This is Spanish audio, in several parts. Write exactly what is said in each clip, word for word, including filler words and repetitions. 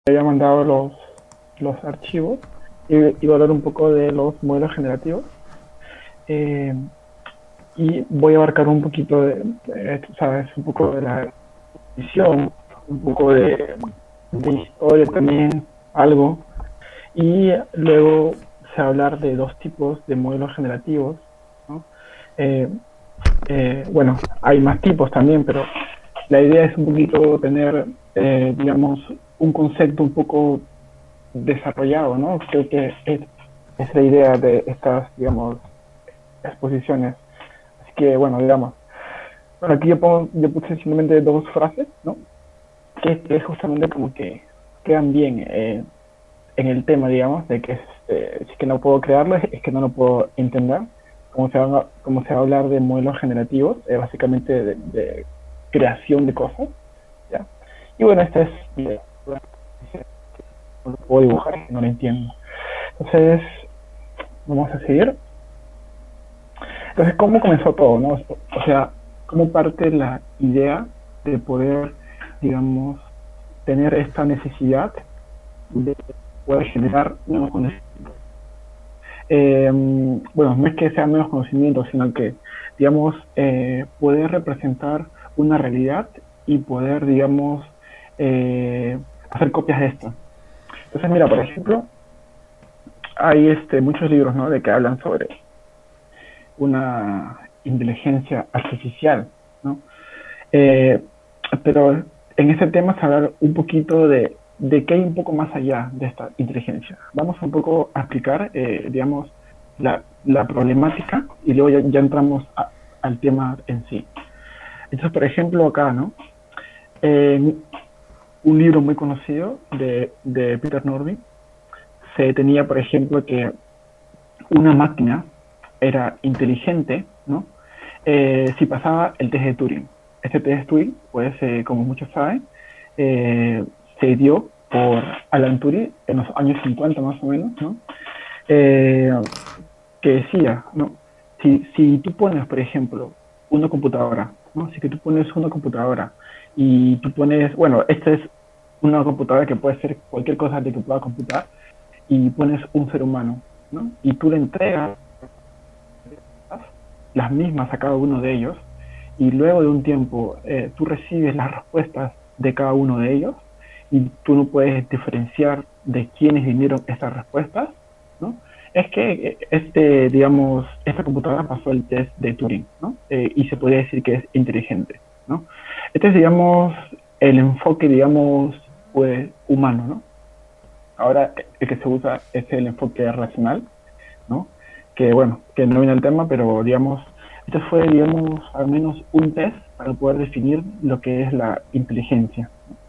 había mandado los, los archivos y iba a hablar un poco de los modelos generativos. Eh, y voy a abarcar un poquito de, de, ¿sabes? Un poco de la visión, un poco de, de historia también, algo. Y luego se va a hablar de dos tipos de modelos generativos, ¿no? Eh, eh, bueno, hay más tipos también, pero la idea es un poquito tener, eh, digamos, un concepto un poco desarrollado, ¿no? Creo que es, es la idea de estas, digamos, exposiciones. Así que, bueno, digamos, bueno, aquí yo, pongo, yo puse simplemente dos frases, ¿no? Que, que justamente como que quedan bien eh, en el tema, digamos, de que eh, si es que no puedo crearlo, es que no lo puedo entender. Como se va, como se va a hablar de modelos generativos, eh, básicamente de, de, creación de cosas, ¿ya? Y bueno, esta es, no lo puedo dibujar, no lo entiendo. Entonces, vamos a seguir. Entonces, ¿cómo comenzó todo, no? O sea, ¿cómo parte la idea de poder, digamos, tener esta necesidad de poder generar nuevos conocimientos? Eh, bueno, no es que sean nuevos conocimientos, sino que, digamos, eh, poder representar una realidad y poder, digamos, eh, hacer copias de esto. Entonces, mira, por ejemplo, hay este, muchos libros, ¿no? De que hablan sobre una inteligencia artificial, ¿no? Eh, pero en ese tema es hablar un poquito de, de qué hay un poco más allá de esta inteligencia. Vamos un poco a explicar, eh, digamos, la, la, problemática y luego ya, ya entramos a, al tema en sí. Entonces, por ejemplo, acá, ¿no? Eh, un libro muy conocido de, de Peter Norvig se tenía, por ejemplo, que una máquina era inteligente, ¿no? Eh, si pasaba el test de Turing. Este test de Turing, pues, eh, como muchos saben, eh, se dio por Alan Turing en los años cincuenta más o menos, ¿no? Eh, que decía, ¿no? Si, si tú pones, por ejemplo, una computadora, ¿no? Si que tú pones una computadora y tú pones, bueno, esta es una computadora que puede ser cualquier cosa de que pueda computar y pones un ser humano, ¿no? Y tú le entregas las mismas a cada uno de ellos y luego de un tiempo eh, tú recibes las respuestas de cada uno de ellos y tú no puedes diferenciar de quiénes vinieron estas respuestas, ¿no? Es que este, digamos, esta computadora pasó el test de Turing, ¿no? Eh, y se podría decir que es inteligente, ¿no? Este es, digamos, el enfoque, digamos, pues, humano, ¿no? Ahora el que se usa es el enfoque racional, ¿no? Que bueno, que no viene el tema, pero digamos, este fue, digamos, al menos un test para poder definir lo que es la inteligencia.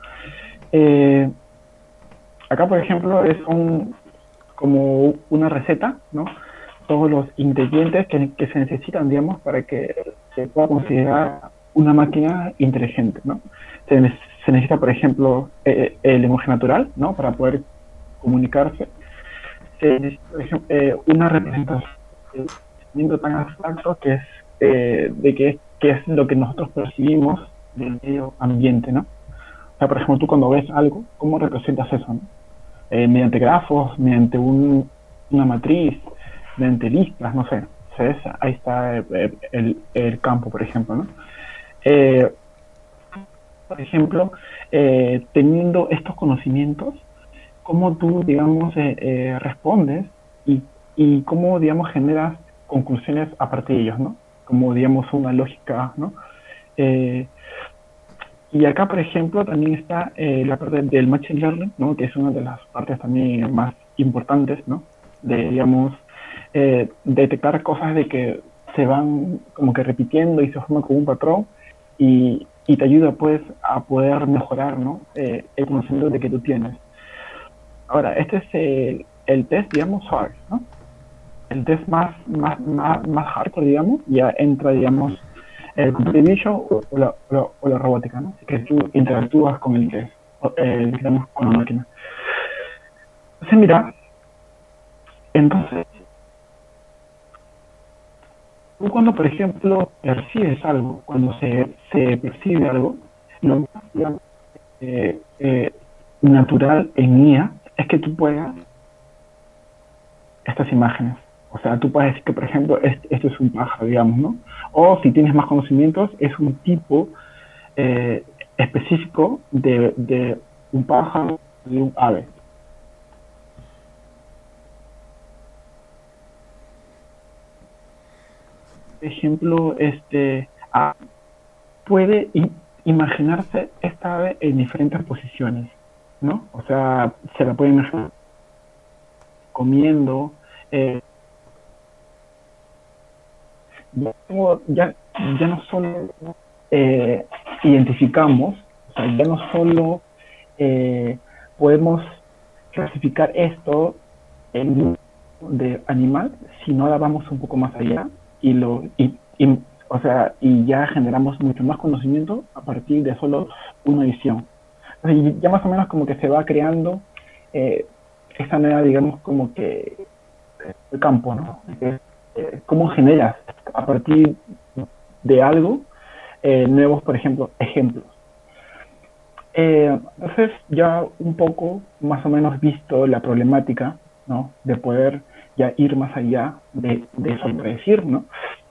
Eh, acá, por ejemplo, es un, como una receta, ¿no? Todos los ingredientes que, que se necesitan, digamos, para que se pueda considerar una máquina inteligente, ¿no? Se, se necesita, por ejemplo, eh, el lenguaje natural, ¿no? Para poder comunicarse. Se necesita, por ejemplo, eh, una representación tan abstracto que es eh, de qué que es lo que nosotros percibimos del medio ambiente, ¿no? O sea, por ejemplo, tú cuando ves algo, ¿cómo representas eso, no? Eh, mediante grafos, mediante un, una matriz, mediante listas, no sé. ¿Sabes? Ahí está el, el, el campo, por ejemplo, ¿no? Eh, por ejemplo, eh, teniendo estos conocimientos, ¿cómo tú, digamos, eh, eh, respondes y, y cómo, digamos, generas conclusiones a partir de ellos, ¿no? Como, digamos, una lógica, ¿no? Eh, y acá, por ejemplo, también está eh, la parte del machine learning, ¿no? Que es una de las partes también más importantes, ¿no? De, digamos, eh, detectar cosas de que se van como que repitiendo y se forman como un patrón y, y te ayuda, pues, a poder mejorar, ¿no? Eh, el conocimiento de que tú tienes. Ahora, este es el, el test, digamos, hard, ¿no? El test más, más, más, más hardcore, digamos, ya entra, digamos, el computer vision o, o, la, o, la, o la robótica, ¿no? Así que tú interactúas con el test, eh, digamos, con la máquina. Entonces, mira, entonces, tú cuando, por ejemplo, percibes algo, cuando se, se percibe algo, lo, digamos, eh, eh, natural en I A es que tú puedas estas imágenes. O sea, tú puedes decir que, por ejemplo, este, esto es un pájaro, digamos, ¿no? O si tienes más conocimientos, es un tipo eh, específico de, de un pájaro, de un ave. Por ejemplo, este, ah, puede imaginarse esta ave en diferentes posiciones, ¿no? O sea, se la puede imaginar comiendo, eh, ya, ya no solo eh, identificamos, o sea, ya no solo eh, podemos clasificar esto en grupo de animal, sino ahora vamos un poco más allá y lo y, y, o sea, y ya generamos mucho más conocimiento a partir de solo una visión. Entonces, ya más o menos como que se va creando eh, esta nueva, digamos, como que el campo, ¿no? Eh, eh, ¿Cómo generas a partir de algo eh, nuevos, por ejemplo, ejemplos? Eh, entonces, ya un poco más o menos visto la problemática, ¿no? De poder ya ir más allá de, de eso, de decir, ¿no?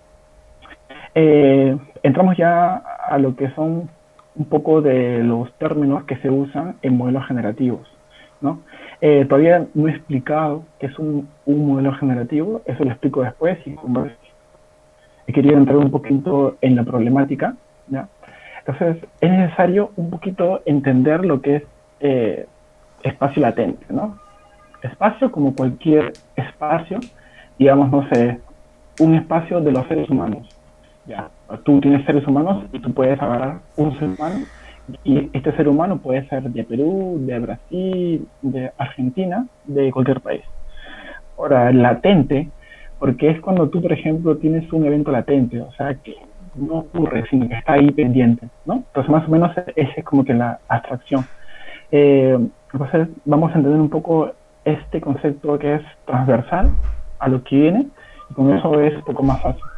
Eh, entramos ya a lo que son un poco de los términos que se usan en modelos generativos, ¿no? Eh, todavía no he explicado qué es un, un modelo generativo, eso lo explico después y he querido entrar un poquito en la problemática, ¿ya? Entonces, es necesario un poquito entender lo que es eh, espacio latente, ¿no? Espacio como cualquier espacio, digamos, no sé, un espacio de los seres humanos. Ya, tú tienes seres humanos y tú puedes agarrar un ser humano y este ser humano puede ser de Perú, de Brasil, de Argentina, de cualquier país. Ahora, latente, porque es cuando tú, por ejemplo, tienes un evento latente, o sea, que no ocurre, sino que está ahí pendiente, ¿no? Entonces, más o menos, esa es como que la abstracción. Eh, entonces, vamos a entender un poco este concepto que es transversal a lo que viene, y con eso es un poco más fácil.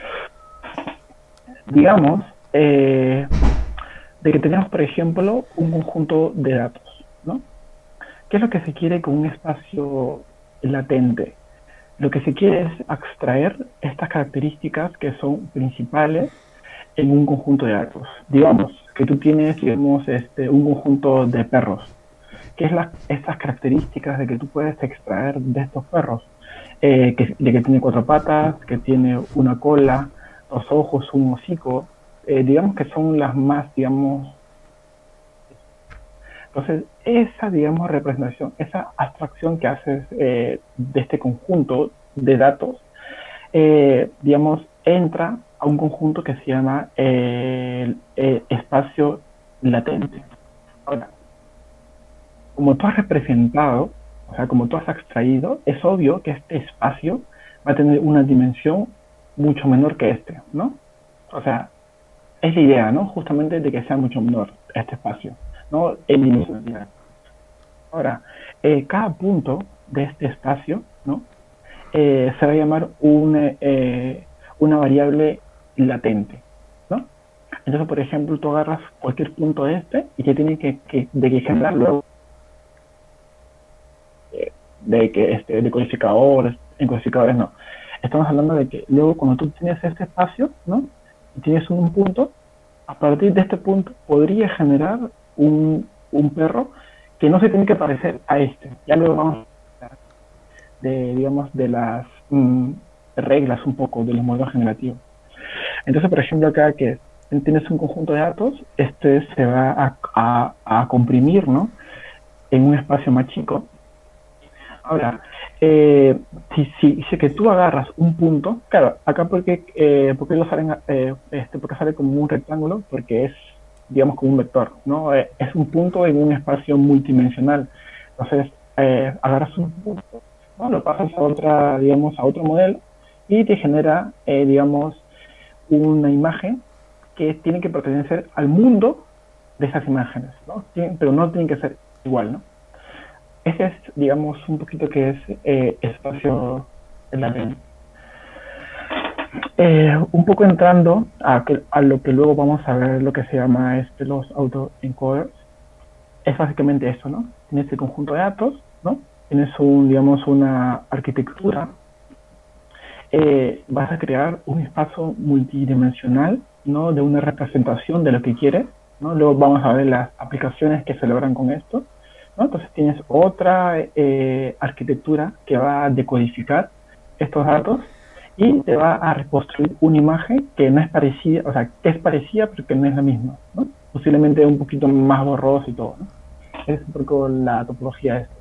Digamos, eh, de que tenemos, por ejemplo, un conjunto de datos, ¿no? ¿Qué es lo que se quiere con un espacio latente? Lo que se quiere es extraer estas características que son principales en un conjunto de datos. Digamos que tú tienes, digamos, este, un conjunto de perros. ¿Qué es la, estas características de que tú puedes extraer de estos perros? Eh, que, de que tiene cuatro patas, que tiene una cola, dos ojos, un hocico. Eh, digamos que son las más, digamos... Entonces, esa, digamos, representación, esa abstracción que haces eh, de este conjunto de datos, eh, digamos, entra a un conjunto que se llama eh, eh, espacio latente. Ahora, como tú has representado, o sea, como tú has extraído, es obvio que este espacio va a tener una dimensión mucho menor que este, ¿no? O sea, es la idea, ¿no? Justamente de que sea mucho menor este espacio, ¿no? En dimensionalidad. Ahora, eh, cada punto de este espacio, ¿no? Eh, se va a llamar un, eh, una variable latente, ¿no? Entonces, por ejemplo, tú agarras cualquier punto de este y que tiene que, que, de que generar luego eh, de que este, de codificadores, en codificadores no. Estamos hablando de que luego cuando tú tienes este espacio, ¿no? Y tienes un punto, a partir de este punto podría generar un, un perro que no se tiene que parecer a este. Ya luego vamos a hablar de, digamos, de las mmm, reglas un poco de los modelos generativos. Entonces, por ejemplo, acá que tienes un conjunto de datos, este se va a, a, a comprimir, ¿no? En un espacio más chico. Ahora, eh, si, si, si que tú agarras un punto, claro, acá porque, eh, porque lo salen, eh, este, porque sale como un rectángulo, porque es, digamos, como un vector, ¿no? Eh, es un punto en un espacio multidimensional. Entonces, eh, agarras un punto, ¿no? Lo pasas a otra, digamos, a otro modelo y te genera, eh, digamos, una imagen que tiene que pertenecer al mundo de esas imágenes, ¿no? Pero no tienen que ser igual, ¿no? Ese es, digamos, un poquito que es eh, espacio latente. Eh, un poco entrando a, que, a lo que luego vamos a ver, lo que se llama este, los autoencoders. es básicamente eso, ¿no? Tienes el conjunto de datos, ¿no? Tienes un, digamos, una arquitectura. Eh, vas a crear un espacio multidimensional, ¿no? De una representación de lo que quieres, ¿no? Luego vamos a ver las aplicaciones que se logran con esto, ¿no? Entonces tienes otra eh, arquitectura que va a decodificar estos datos y te va a reconstruir una imagen que no es parecida, o sea, que es parecida pero que no es la misma, ¿no? Posiblemente un poquito más borroso y todo, ¿no? Es un poco la topología de esto.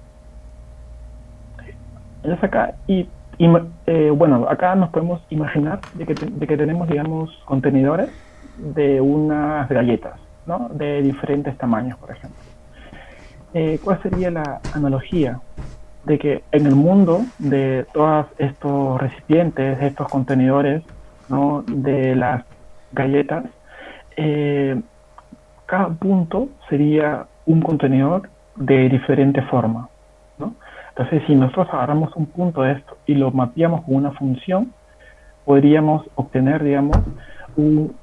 Entonces acá, y, y eh, bueno, acá nos podemos imaginar de que, te, de que tenemos, digamos, contenedores de unas galletas, ¿no? De diferentes tamaños, por ejemplo. Eh, ¿Cuál sería la analogía? De que en el mundo de todos estos recipientes, estos contenedores, ¿no? De las galletas, eh, cada punto sería un contenedor de diferente forma, ¿no? Entonces, si nosotros agarramos un punto de esto y lo mapeamos con una función, podríamos obtener, digamos, un,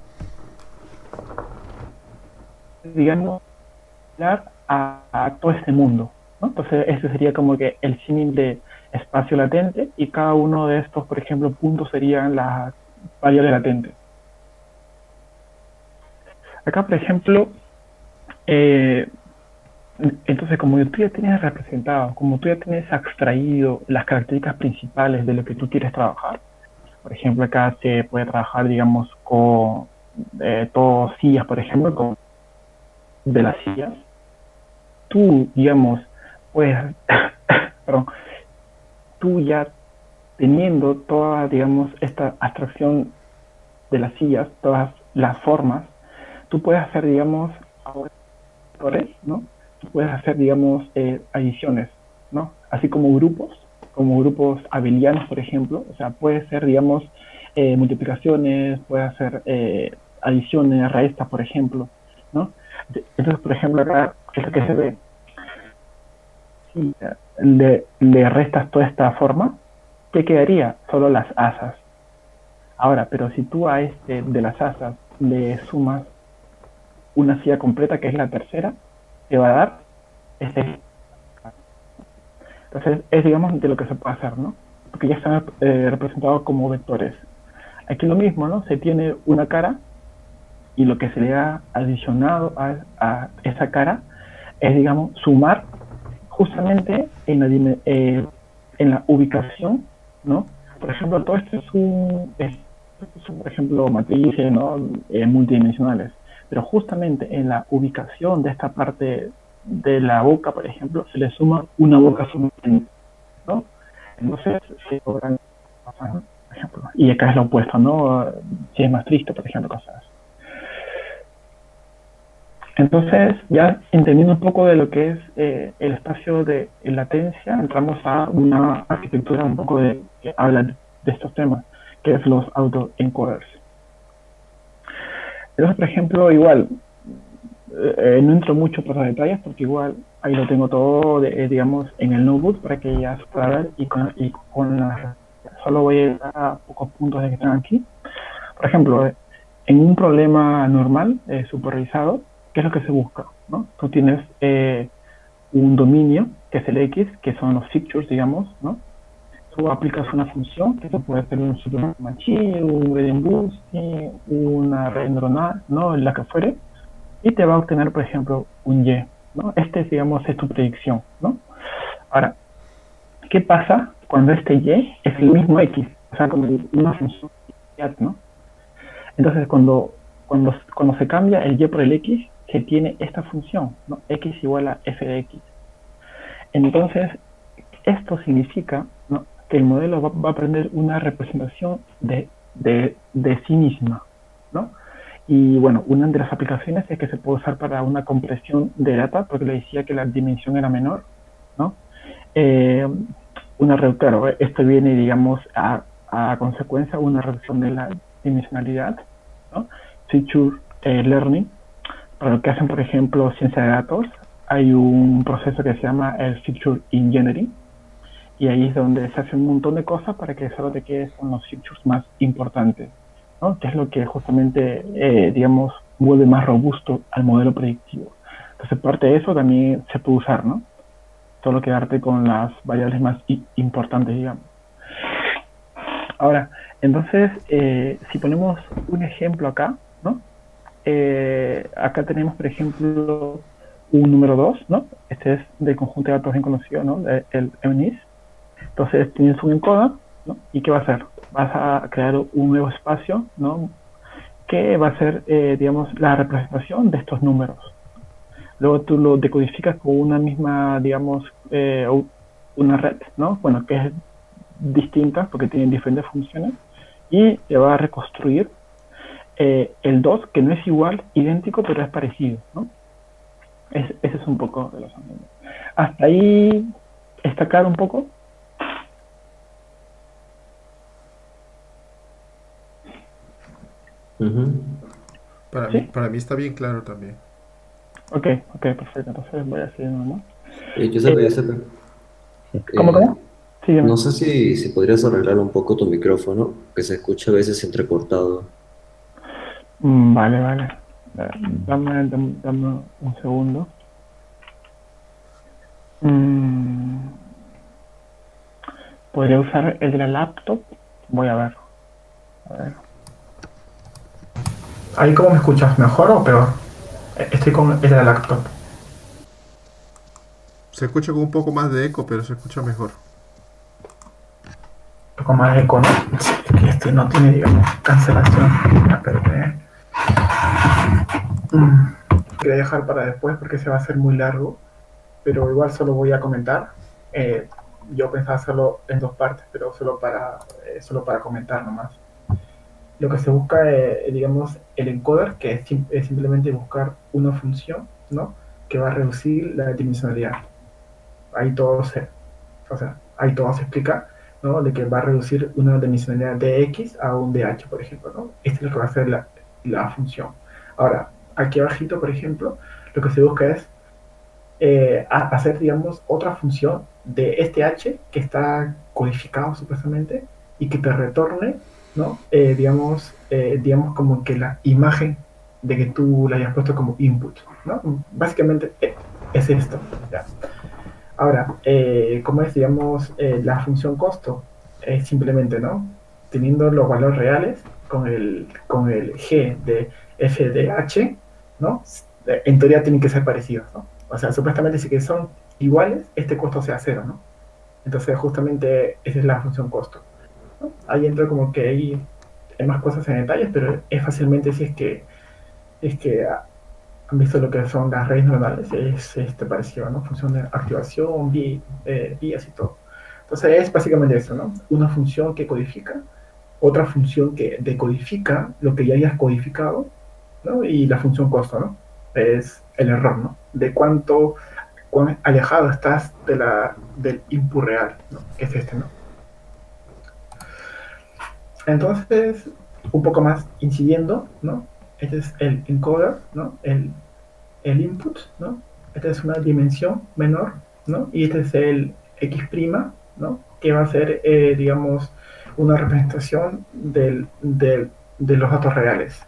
digamos, a, a todo este mundo, ¿no? Entonces, ese sería como que el símil de espacio latente y cada uno de estos, por ejemplo, puntos serían las variables latentes. Acá, por ejemplo, eh, entonces, como tú ya tienes representado, como tú ya tienes extraído las características principales de lo que tú quieres trabajar, por ejemplo, acá se puede trabajar, digamos, con eh, todo sillas, por ejemplo, con de las sillas. Tú, digamos, pues, perdón, tú ya teniendo toda, digamos, esta abstracción de las sillas, todas las formas, tú puedes hacer, digamos, ¿no? Tú puedes hacer, digamos, eh, adiciones, ¿no? Así como grupos, como grupos abelianos, por ejemplo, o sea, puede ser, digamos, eh, multiplicaciones, puede hacer eh, adiciones, restas, por ejemplo, ¿no? Entonces, por ejemplo, acá, esto que se ve, si le, le restas toda esta forma, ¿qué quedaría? Solo las asas. Ahora, pero si tú a este de las asas le sumas una silla completa, que es la tercera, te va a dar este. Entonces, es, digamos, de lo que se puede hacer, ¿no? Porque ya están eh, representados como vectores. Aquí lo mismo, ¿no? Se tiene una cara y lo que se le ha adicionado a, a esa cara es, digamos, sumar justamente en la, eh, en la ubicación, ¿no? Por ejemplo, todo esto es un, es, es, por ejemplo, matrices, ¿no? Eh, multidimensionales. Pero justamente en la ubicación de esta parte de la boca, por ejemplo, se le suma una boca sumamente, ¿no? Entonces, se logran cosas, ¿no? Por ejemplo. Y acá es lo opuesto, ¿no? Si es más triste, por ejemplo, cosas. Entonces, ya entendiendo un poco de lo que es eh, el espacio de latencia, entramos a una arquitectura un poco de, que habla de estos temas, que es los autoencoders. Entonces, por ejemplo, igual, eh, no entro mucho por los detalles porque igual ahí lo tengo todo, de, digamos, en el notebook para que ya se pueda ver y con, y con la, solo voy a ir a pocos puntos de que están aquí. Por ejemplo, en un problema normal, eh, supervisado, ¿qué es lo que se busca? ¿No? Tú tienes eh, un dominio, que es el X, que son los features, digamos, ¿no? Tú aplicas una función, que puede ser un super machine, un gradient boosting, una red neuronal, ¿no? La que fuere, y te va a obtener, por ejemplo, un Y, ¿no? Este, digamos, es tu predicción, ¿no? Ahora, ¿qué pasa cuando este Y es el mismo X? O sea, como una función, ¿no? Entonces, cuando, cuando, cuando se cambia el Y por el X, se tiene esta función, ¿no? X igual a f de X. Entonces, esto significa, ¿no? Que el modelo va, va a aprender una representación de, de, de sí misma, ¿no? Y bueno, una de las aplicaciones es que se puede usar para una compresión de data, porque le decía que la dimensión era menor, ¿no? Eh, una, claro, esto viene, digamos, a, a consecuencia de una reducción de la dimensionalidad, ¿no? Feature eh, learning, para lo que hacen, por ejemplo, ciencia de datos, hay un proceso que se llama el feature engineering, y ahí es donde se hace un montón de cosas para que solo te quedes con los features más importantes, ¿no? Que es lo que justamente, eh, digamos, vuelve más robusto al modelo predictivo. Entonces, parte de eso también se puede usar, ¿no? Solo quedarte con las variables más importantes, digamos. Ahora, entonces, eh, si ponemos un ejemplo acá, ¿no? Eh, acá tenemos, por ejemplo, un número dos, ¿no? Este es del conjunto de datos bien conocido, ¿no? El M N I S. Entonces, tienes un encoder, ¿no? ¿Y qué va a hacer? Vas a crear un nuevo espacio, ¿no? Que va a ser, eh, digamos, la representación de estos números. Luego tú lo decodificas con una misma, digamos, eh, una red, ¿no? Bueno, que es distinta porque tienen diferentes funciones y te va a reconstruir eh, el dos, que no es igual, idéntico, pero es parecido, ¿no? Es, ese es un poco de los ángulos. Hasta ahí está claro un poco. Ujú. Para mí, ¿Sí? para mí está bien claro también. Ok, ok, perfecto. Entonces voy a seguir nomás. Eh, Eh, Giuseppe, Giuseppe, ¿Cómo, eh, cómo? Sígueme. no sé si, si podrías arreglar un poco tu micrófono, que se escucha a veces entrecortado. Mm, vale, vale. Dame, dame, dame un segundo. Mm, ¿Podría usar el de la laptop? Voy a ver. A ver. ¿Ahí cómo me escuchas? ¿Mejor o peor? Estoy con el de la laptop. Se escucha con un poco más de eco, pero se escucha mejor. Un poco más eco, ¿no? Sí, que este no tiene, digamos, cancelación. Espérate. Mm, Quería dejar para después porque se va a hacer muy largo, pero igual solo voy a comentar. Eh, yo pensaba hacerlo en dos partes, pero solo para, eh, solo para comentar nomás. Lo que se busca, eh, digamos, el encoder, que es, sim es, simplemente buscar una función, ¿no? Que va a reducir la dimensionalidad. Ahí todo se, o sea, ahí todo se explica, ¿no? De que va a reducir una dimensionalidad de X a un de H, por ejemplo, ¿no? Esto es lo que va a hacer la, la función. Ahora, aquí abajito, por ejemplo, lo que se busca es eh, hacer, digamos, otra función de este H que está codificado supuestamente y que te retorne, ¿no? Eh, digamos, eh, digamos como que la imagen de que tú la hayas puesto como input, ¿no? Básicamente eh, es esto, ¿ya? Ahora, eh, ¿cómo es, digamos, eh, la función costo? Es simplemente, ¿no? Teniendo los valores reales con el, con el g de f de h, ¿no? En teoría tienen que ser parecidos, ¿no? O sea, supuestamente si que son iguales, este costo sea cero, ¿no? Entonces, justamente esa es la función costo, ¿no? Ahí entra como que hay, hay más cosas en detalles, pero es fácilmente si es que, es que han visto lo que son las redes neuronales, es este parecido, ¿no? Función de activación, vi, eh, vías y todo. Entonces es básicamente eso, ¿no? Una función que codifica, otra función que decodifica lo que ya hayas codificado, ¿no? Y la función costo, ¿no? Es el error, ¿no? De cuánto, cuán alejado estás de la, del input real, ¿no? Que es este, ¿no? Entonces, un poco más incidiendo, ¿no? Este es el encoder, ¿no? El el input, ¿no? Esta es una dimensión menor, ¿no? Y este es el X', ¿no? Que va a ser, eh, digamos, una representación del, del, de los datos reales.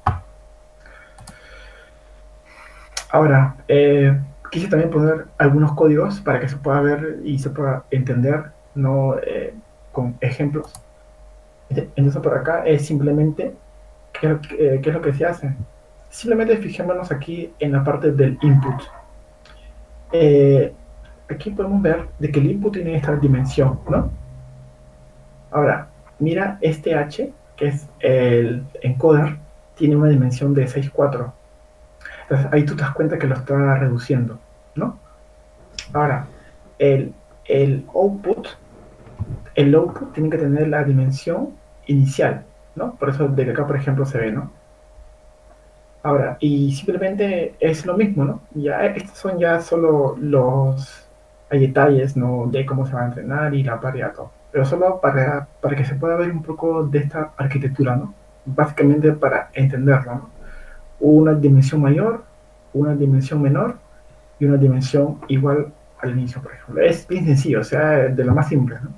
Ahora, eh, quise también poner algunos códigos para que se pueda ver y se pueda entender, ¿no? Eh, con ejemplos. Entonces por acá es simplemente, ¿qué, eh, ¿qué es lo que se hace? Simplemente fijémonos aquí en la parte del input. Eh, Aquí podemos ver de que el input tiene esta dimensión, ¿no? Ahora, mira este H, que es el encoder, tiene una dimensión de seis punto cuatro. Entonces ahí tú te das cuenta que lo está reduciendo, ¿no? Ahora, el, el output, el output tiene que tener la dimensión inicial, ¿no? Por eso de que acá, por ejemplo, se ve, ¿no? Ahora, y simplemente es lo mismo, ¿no? Ya estos son ya solo los hay detalles, ¿no? De cómo se va a entrenar y la variedad, todo. Pero solo para, para que se pueda ver un poco de esta arquitectura, ¿no? Básicamente para entenderla, ¿no? Una dimensión mayor, una dimensión menor y una dimensión igual al inicio, por ejemplo. Es bien sencillo, o sea, de lo más simple, ¿no?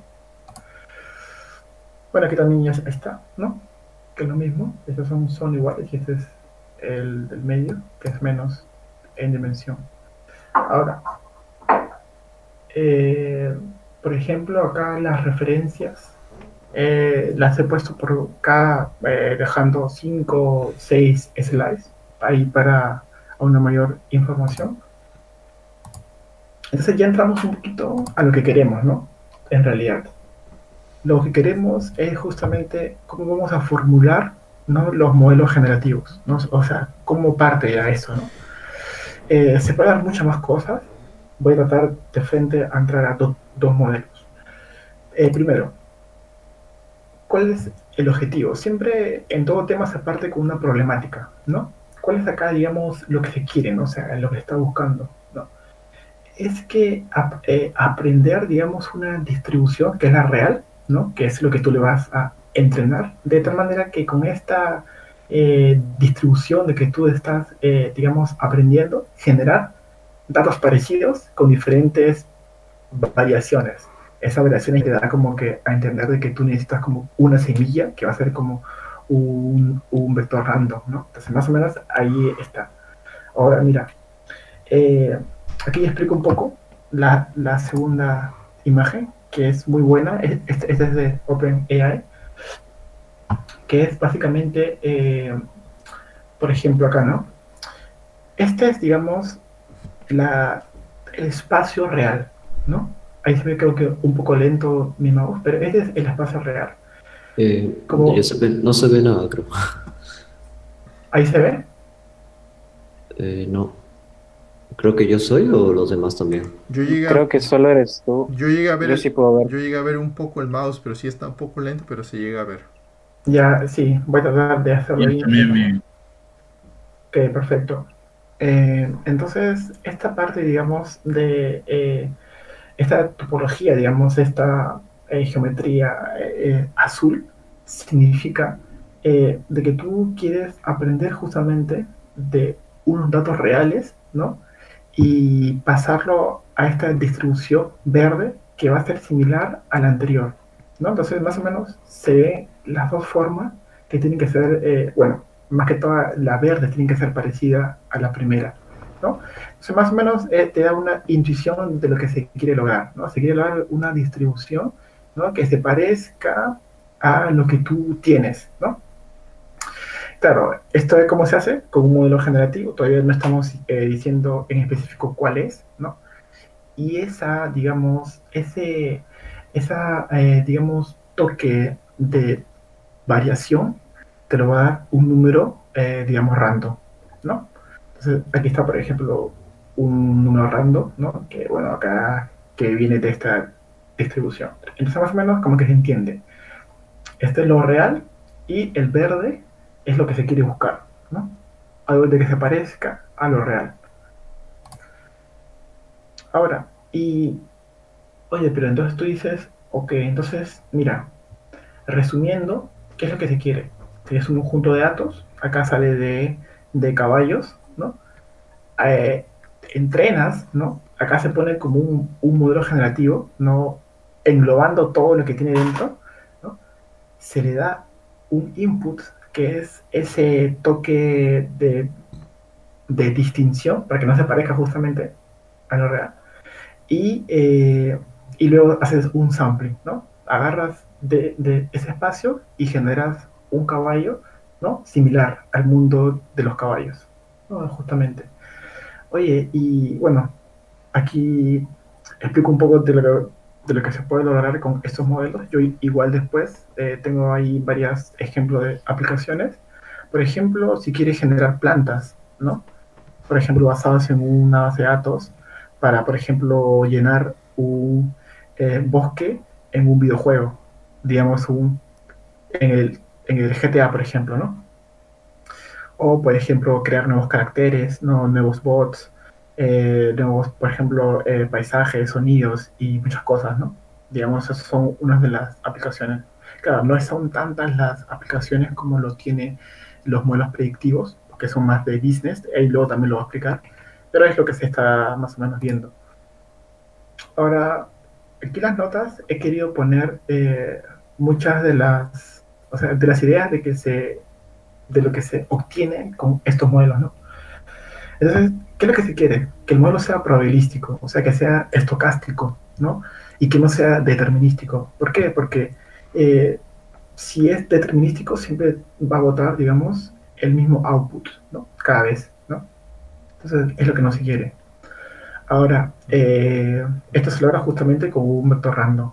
Bueno, aquí también ya está, ¿no? Que es lo mismo, estos son, son iguales y este es el del medio, que es menos en dimensión. Ahora, eh, por ejemplo, acá las referencias eh, las he puesto por cada, eh, dejando cinco seis slides ahí para una mayor información. Entonces ya entramos un poquito a lo que queremos, ¿no? En realidad. Lo que queremos es justamente cómo vamos a formular, ¿no?, los modelos generativos, ¿no? O sea, cómo parte a eso, ¿no? Eh, se pueden dar muchas más cosas. Voy a tratar de frente a entrar a do- dos modelos. Eh, primero, ¿cuál es el objetivo? Siempre en todo tema se parte con una problemática, ¿no? ¿Cuál es acá, digamos, lo que se quiere, ¿no? O sea, lo que se está buscando, ¿no? Es que ap- eh, aprender, digamos, una distribución que es la real, ¿no? Que es lo que tú le vas a entrenar, de tal manera que con esta eh, distribución de que tú estás, eh, digamos, aprendiendo, generar datos parecidos con diferentes variaciones. Esas variaciones te da como que a entender de que tú necesitas como una semilla que va a ser como un, un vector random, ¿no? Entonces, más o menos ahí está. Ahora, mira, eh, aquí explico un poco la, la segunda imagen, que es muy buena. Esta es, es de OpenAI, que es básicamente, eh, por ejemplo, acá, ¿no? Este es, digamos, la, el espacio real, ¿no? Ahí se ve, creo que un poco lento mi mouse, pero este es el espacio real. Eh, ya Como se ve- no se ve nada, creo. ahí se ve, Eh, no. Creo que yo soy o los demás también. Yo llegué a, Creo que solo eres tú. yo llegué a ver Yo sí el, puedo ver. yo llegué a ver un poco el mouse, pero sí está un poco lento, pero se llega a ver. ya sí, voy a tratar de Y hacerlo él bien. también me... Ok, perfecto. Eh, entonces, esta parte, digamos, de eh, esta topología, digamos, esta eh, geometría eh, azul, significa eh, de que tú quieres aprender justamente de unos datos reales, ¿no? Y pasarlo a esta distribución verde que va a ser similar a la anterior, ¿no? Entonces, más o menos se ven las dos formas que tienen que ser, eh, bueno, más que toda la verde tiene que ser parecida a la primera, ¿no? Entonces, más o menos eh, te da una intuición de lo que se quiere lograr, ¿no? Se quiere lograr una distribución, ¿no?, que se parezca a lo que tú tienes, ¿no? Claro, esto es cómo se hace con un modelo generativo, todavía no estamos eh, diciendo en específico cuál es, ¿no? Y esa, digamos, ese, esa, eh, digamos, toque de variación te lo va a dar un número, eh, digamos, random, ¿no? Entonces, aquí está, por ejemplo, un número random, ¿no? Que, bueno, acá, que viene de esta distribución. Entonces, más o menos, como que se entiende. Este es lo real y el verde es lo que se quiere buscar, ¿no? Algo de que se parezca a lo real. Ahora, y, oye, pero entonces tú dices, ok, entonces, mira, resumiendo, ¿qué es lo que se quiere? Es un conjunto de datos, acá sale de, de caballos, ¿no? Eh, entrenas, ¿no? Acá se pone como un, un modelo generativo, ¿no? Englobando todo lo que tiene dentro, ¿no? Se le da un input que es ese toque de, de distinción para que no se parezca justamente a lo real. Y, eh, y luego haces un sampling, ¿no? Agarras de, de ese espacio y generas un caballo, ¿no?, similar al mundo de los caballos, ¿no? Justamente. Oye, y bueno, aquí explico un poco de lo, de lo que se puede lograr con estos modelos. Yo igual después eh, tengo ahí varios ejemplos de aplicaciones. Por ejemplo, si quieres generar plantas, ¿no? Por ejemplo, basadas en una base de datos para, por ejemplo, llenar un eh, bosque en un videojuego, digamos, un, en, el, en el G T A, por ejemplo, ¿no? O, por ejemplo, crear nuevos caracteres, ¿no?, nuevos bots, eh, nuevos, por ejemplo, eh, paisajes, sonidos y muchas cosas, ¿no? Digamos, esas son unas de las aplicaciones. Claro, no son tantas las aplicaciones como lo tienen los modelos predictivos, que son más de business, y luego también lo voy a explicar, pero es lo que se está más o menos viendo. Ahora, aquí las notas he querido poner eh, muchas de las, o sea, de las ideas de que se, de lo que se obtiene con estos modelos, ¿no? Entonces, ¿qué es lo que se quiere? Que el modelo sea probabilístico, o sea, que sea estocástico, ¿no? Y que no sea determinístico. ¿Por qué? Porque eh, si es determinístico, siempre va a votar, digamos, el mismo output, ¿no? Cada vez, ¿no? Entonces, es lo que no se quiere. Ahora, eh, esto se logra justamente con un vector random.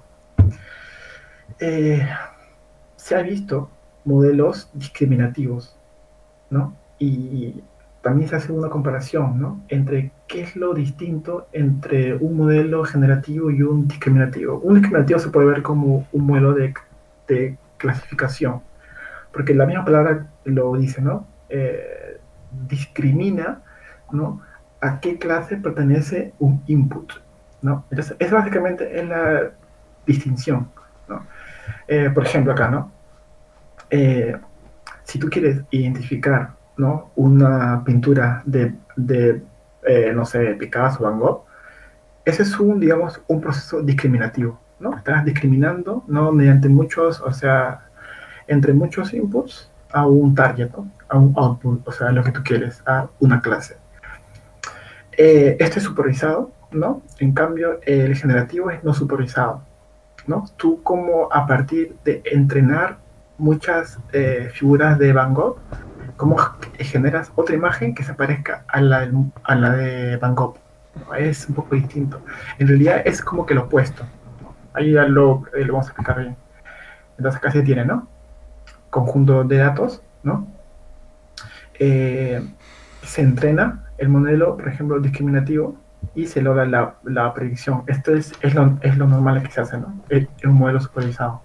Eh, se ha visto modelos discriminativos, ¿no? Y también se hace una comparación, ¿no? Entre qué es lo distinto entre un modelo generativo y un discriminativo. Un discriminativo se puede ver como un modelo de, de clasificación, porque la misma palabra lo dice, ¿no? Eh, discrimina, ¿no? A qué clase pertenece un input, ¿no? Entonces, esa básicamente es la distinción, ¿no? Eh, por ejemplo, acá, ¿no? Eh, si tú quieres identificar, ¿no? Una pintura de, de eh, no sé, Picasso o Van Gogh, ese es un, digamos, un proceso discriminativo, ¿no? Estás discriminando, ¿no? Mediante muchos, o sea, entre muchos inputs a un target, ¿no? A un output, o sea, lo que tú quieres, a una clase. Eh, este es supervisado, ¿no? En cambio, el generativo es no supervisado, ¿no? Tú como a partir de entrenar muchas eh, figuras de Van Gogh, cómo generas otra imagen que se parezca a la, del, a la de Van Gogh. ¿No? Es un poco distinto. En realidad es como que lo opuesto. ¿No? Ahí ya lo, eh, lo vamos a explicar bien. Entonces acá se tiene, ¿no? Conjunto de datos, ¿no? Eh, se entrena el modelo, por ejemplo, discriminativo, y se logra la, la predicción. Esto es, es, lo, es lo normal que se hace, ¿no? Es un modelo supervisado.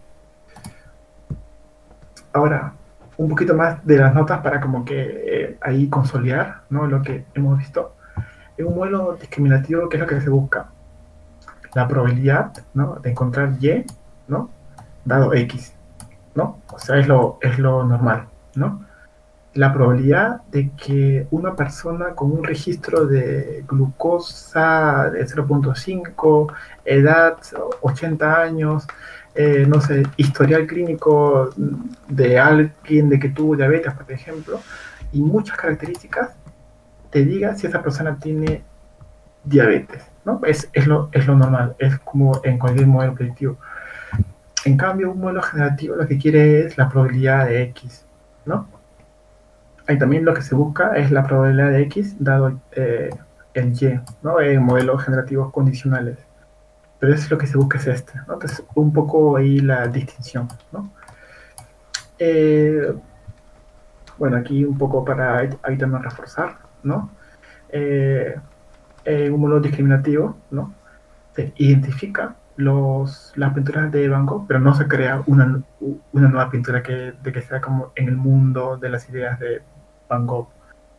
Ahora, un poquito más de las notas para como que eh, ahí consolidar, ¿no? Lo que hemos visto. En un modelo discriminativo, ¿qué es lo que se busca? La probabilidad, ¿no? De encontrar Y, ¿no? Dado X, ¿no? O sea, es lo, es lo normal, ¿no? La probabilidad de que una persona con un registro de glucosa de cero punto cinco, edad ochenta años, eh, no sé, historial clínico de alguien de que tuvo diabetes, por ejemplo, y muchas características, te diga si esa persona tiene diabetes, ¿no? Es, es, lo, es lo normal, es como en cualquier modelo predictivo. En cambio, un modelo generativo lo que quiere es la probabilidad de X, ¿no? Ahí también lo que se busca es la probabilidad de X dado eh, el Y, ¿no? En modelos generativos condicionales. Pero es lo que se busca es este, ¿no? Entonces, un poco ahí la distinción, ¿no? Eh, bueno, aquí un poco para ahí también reforzar, ¿no? Eh, en un modelo discriminativo, ¿no? Se identifica los, las pinturas de Van Gogh, pero no se crea una, una nueva pintura que, de que sea como en el mundo de las ideas de Van Gogh.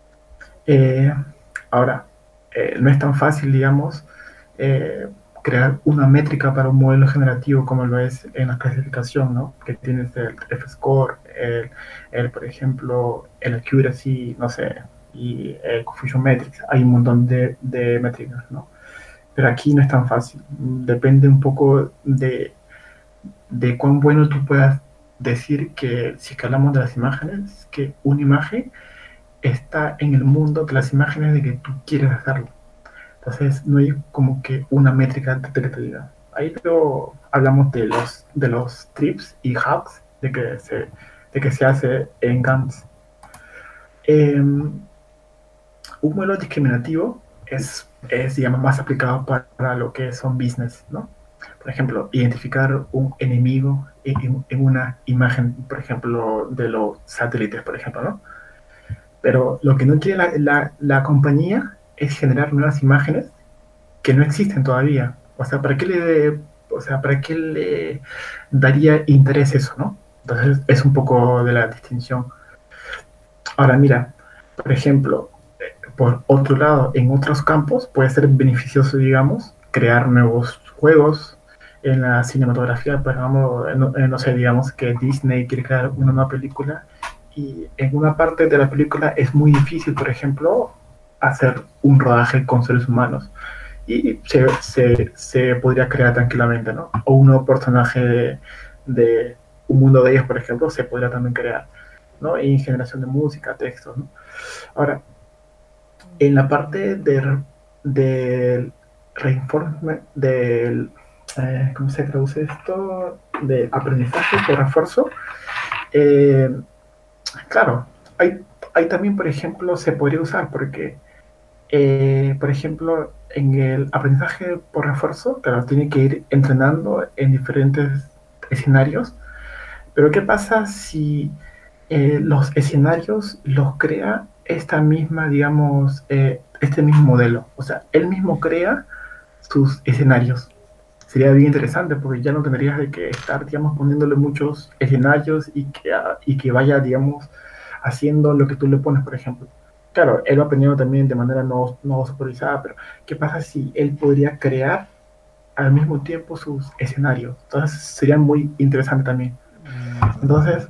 Eh, ahora, eh, no es tan fácil, digamos, eh, crear una métrica para un modelo generativo como lo es en la clasificación, ¿no? Que tienes el F-score, el, el, por ejemplo, el accuracy, no sé, y el confusion metrics. Hay un montón de, de métricas, ¿no? Pero aquí no es tan fácil. Depende un poco de, de cuán bueno tú puedas decir que, si es que hablamos de las imágenes, que una imagen está en el mundo de las imágenes de que tú quieres hacerlo. Entonces no hay como que una métrica de que te diga. Ahí luego hablamos de los, de los trips y hacks de que se, de que se hace en GANs. Eh, un modelo discriminativo es, es, digamos, más aplicado para, para lo que son business, ¿no? Por ejemplo, identificar un enemigo en, en una imagen, por ejemplo, de los satélites, por ejemplo, ¿no? Pero lo que no quiere la, la, la compañía es generar nuevas imágenes que no existen todavía. O sea, ¿para qué le, o sea, ¿para qué le daría interés eso, no? Entonces es un poco de la distinción. Ahora mira, por ejemplo, por otro lado, en otros campos puede ser beneficioso, digamos, crear nuevos juegos en la cinematografía. Pero vamos, no, no sé, digamos que Disney quiere crear una nueva película y en una parte de la película es muy difícil, por ejemplo, hacer un rodaje con seres humanos. Y se, se, se podría crear tranquilamente, ¿no? O un nuevo personaje de, de un mundo de ellos, por ejemplo, se podría también crear, ¿no? Y generación de música, textos, ¿no? Ahora, en la parte de, del reinforcement, del, eh, ¿cómo se traduce esto? De aprendizaje por refuerzo, eh, claro, hay, hay también, por ejemplo, se podría usar porque, eh, por ejemplo, en el aprendizaje por refuerzo, claro, tiene que ir entrenando en diferentes escenarios, pero ¿qué pasa si eh, los escenarios los crea esta misma, digamos, eh, este mismo modelo? O sea, él mismo crea sus escenarios. Sería bien interesante porque ya no tendrías de que estar, digamos, poniéndole muchos escenarios y que, ah, y que vaya, digamos, haciendo lo que tú le pones, por ejemplo. Claro, él va aprendiendo también de manera no, no supervisada, pero ¿qué pasa si él podría crear al mismo tiempo sus escenarios? Entonces sería muy interesante también. Entonces,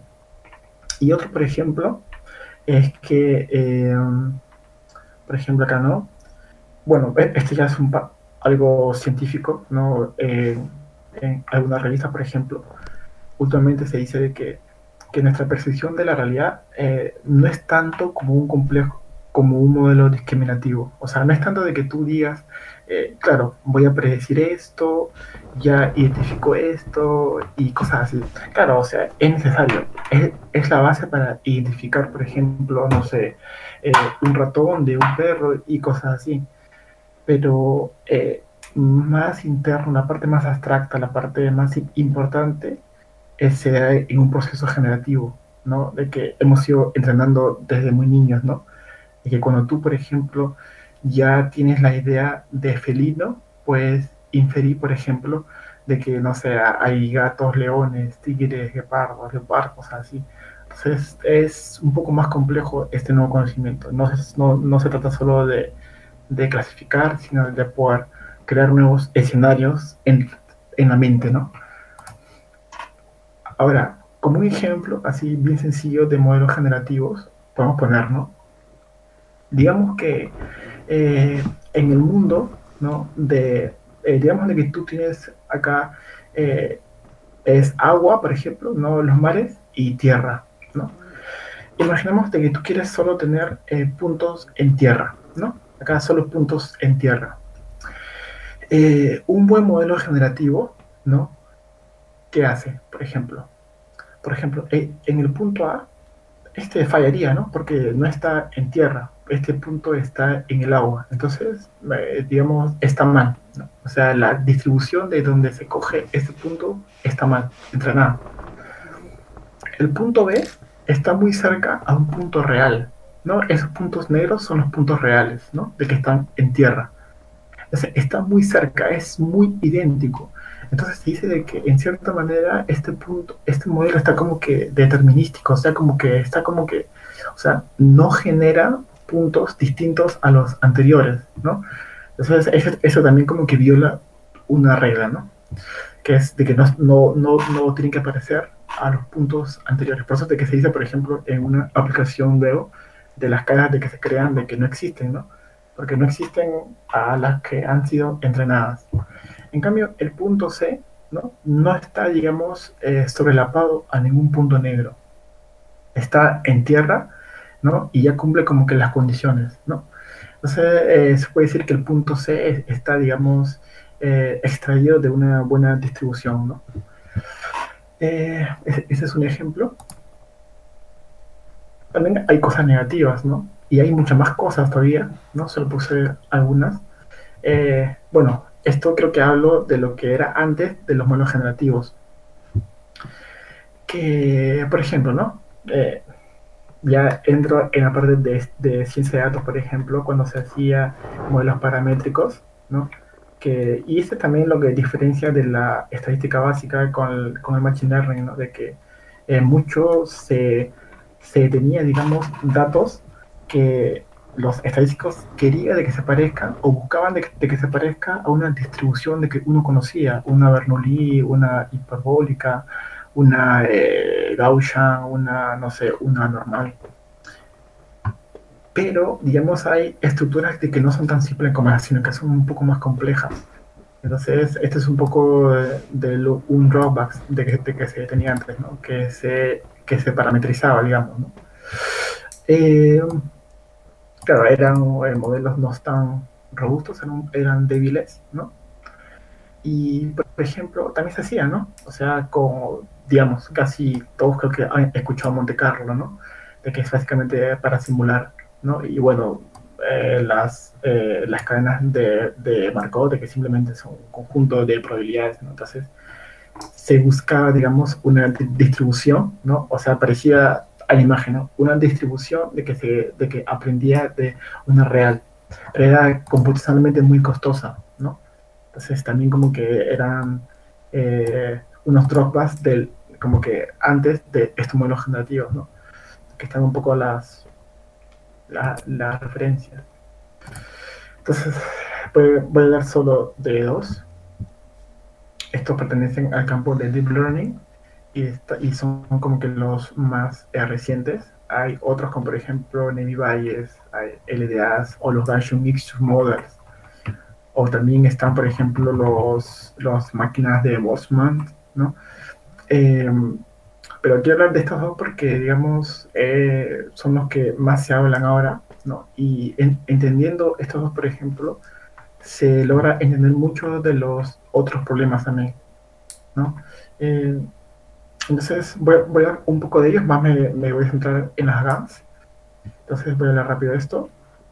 y otro, por ejemplo, es que, eh, por ejemplo, acá, ¿no? Bueno, e- este ya es un pa- algo científico, ¿no? Eh, en alguna revista, por ejemplo, últimamente se dice de que, que nuestra percepción de la realidad eh, no es tanto como un complejo, como un modelo discriminativo. O sea, no es tanto de que tú digas, eh, claro, voy a predecir esto, ya identifico esto y cosas así. Claro, o sea, es necesario. Es, es la base para identificar, por ejemplo, no sé, eh, un ratón de un perro y cosas así. Pero eh, más interno, la parte más abstracta, la parte más importante, eh, se da en un proceso generativo, ¿no? De que hemos ido entrenando desde muy niños, ¿no? De que cuando tú, por ejemplo, ya tienes la idea de felino, puedes inferir, por ejemplo, de que, no sé, hay gatos, leones, tigres, guepardos, leopardos, cosas así. Entonces es un poco más complejo este nuevo conocimiento. No, se- no, no se trata solo de, de clasificar, sino de poder crear nuevos escenarios en, en la mente, ¿no? Ahora, como un ejemplo así bien sencillo de modelos generativos, podemos poner, ¿no? Digamos que eh, en el mundo, ¿no? De, eh, digamos de que tú tienes acá, eh, es agua, por ejemplo, ¿no? Los mares y tierra, ¿no? Imaginemos de que tú quieres solo tener eh, puntos en tierra, ¿no? Acá solo puntos en tierra. Eh, un buen modelo generativo, ¿no? ¿Qué hace, por ejemplo? Por ejemplo, eh, en el punto A, este fallaría, ¿no? Porque no está en tierra, este punto está en el agua. Entonces, eh, digamos, está mal, ¿no? O sea, la distribución de donde se coge este punto está mal, entrenada. El punto B está muy cerca a un punto real, ¿no? Esos puntos negros son los puntos reales, ¿no? De que están en tierra. O sea, está muy cerca, es muy idéntico. Entonces se dice de que en cierta manera este punto, este modelo está como que determinístico, o sea, como que está como que, o sea, no genera puntos distintos a los anteriores, ¿no? Entonces eso, eso también como que viola una regla, ¿no? Que es de que no, no, no, no tienen que aparecer a los puntos anteriores. Por eso de que se dice, por ejemplo, en una aplicación veo de las caras de que se crean de que no existen, ¿no? Porque no existen a las que han sido entrenadas. En cambio, el punto C, ¿no? No está, digamos, eh, sobrelapado a ningún punto negro. Está en tierra, ¿no? Y ya cumple como que las condiciones, ¿no? Entonces, eh, se puede decir que el punto C es- está, digamos, eh, extraído de una buena distribución, ¿no? Eh, ese, ese es un ejemplo. También hay cosas negativas, ¿no? Y hay muchas más cosas todavía, ¿no? Solo puse algunas. Eh, bueno, esto creo que hablo de lo que era antes de los modelos generativos. Que, por ejemplo, ¿no? Eh, ya entro en la parte de, de ciencia de datos, por ejemplo, cuando se hacía modelos paramétricos, ¿no? Que, y este también lo que diferencia de la estadística básica con el, con el machine learning, ¿no? De que eh, mucho se, se tenía, digamos, datos que los estadísticos querían de que se parezcan o buscaban de que, de que se parezca a una distribución de que uno conocía, una Bernoulli, una hiperbólica, una eh, Gaussian, una, no sé, una normal. Pero, digamos, hay estructuras de que no son tan simples como esas, sino que son un poco más complejas. Entonces, este es un poco de, de lo, un drawback de que, de que se tenía antes, ¿no? Que se, que se parametrizaba, digamos, ¿no? Eh, claro, eran eh, modelos no tan robustos, eran, eran débiles, ¿no? Y, por ejemplo, también se hacía, ¿no? O sea, con, digamos, casi todos creo que han escuchado Monte Carlo, ¿no? De que es básicamente para simular, ¿no? Y bueno, eh, las, eh, las cadenas de, de Markov, de que simplemente son un conjunto de probabilidades, ¿no? Entonces, se buscaba, digamos, una di- distribución, ¿no? O sea, parecía a la imagen, ¿no? Una distribución de que, se, de que aprendía de una real, pero era computacionalmente muy costosa, ¿no? Entonces también como que eran eh, unos dropbacks del, como que antes de estos modelos generativos, ¿no? Que están un poco las, la- las referencias. Entonces, voy, voy a hablar solo de dos. Estos pertenecen al campo de Deep Learning y, esta- y son como que los más eh, recientes. Hay otros como por ejemplo Navy Bayes, hay L D As o los Gaussian Mixture Models. O también están por ejemplo los, los máquinas de Boltzmann, ¿no? Eh, pero quiero hablar de estos dos porque, digamos, eh, son los que más se hablan ahora, ¿no? Y en- entendiendo estos dos, por ejemplo, se logra entender mucho de los otros problemas también, ¿no? Eh, entonces, voy, voy a hablar un poco de ellos, más me, me voy a centrar en las GANs. Entonces, voy a hablar rápido de esto.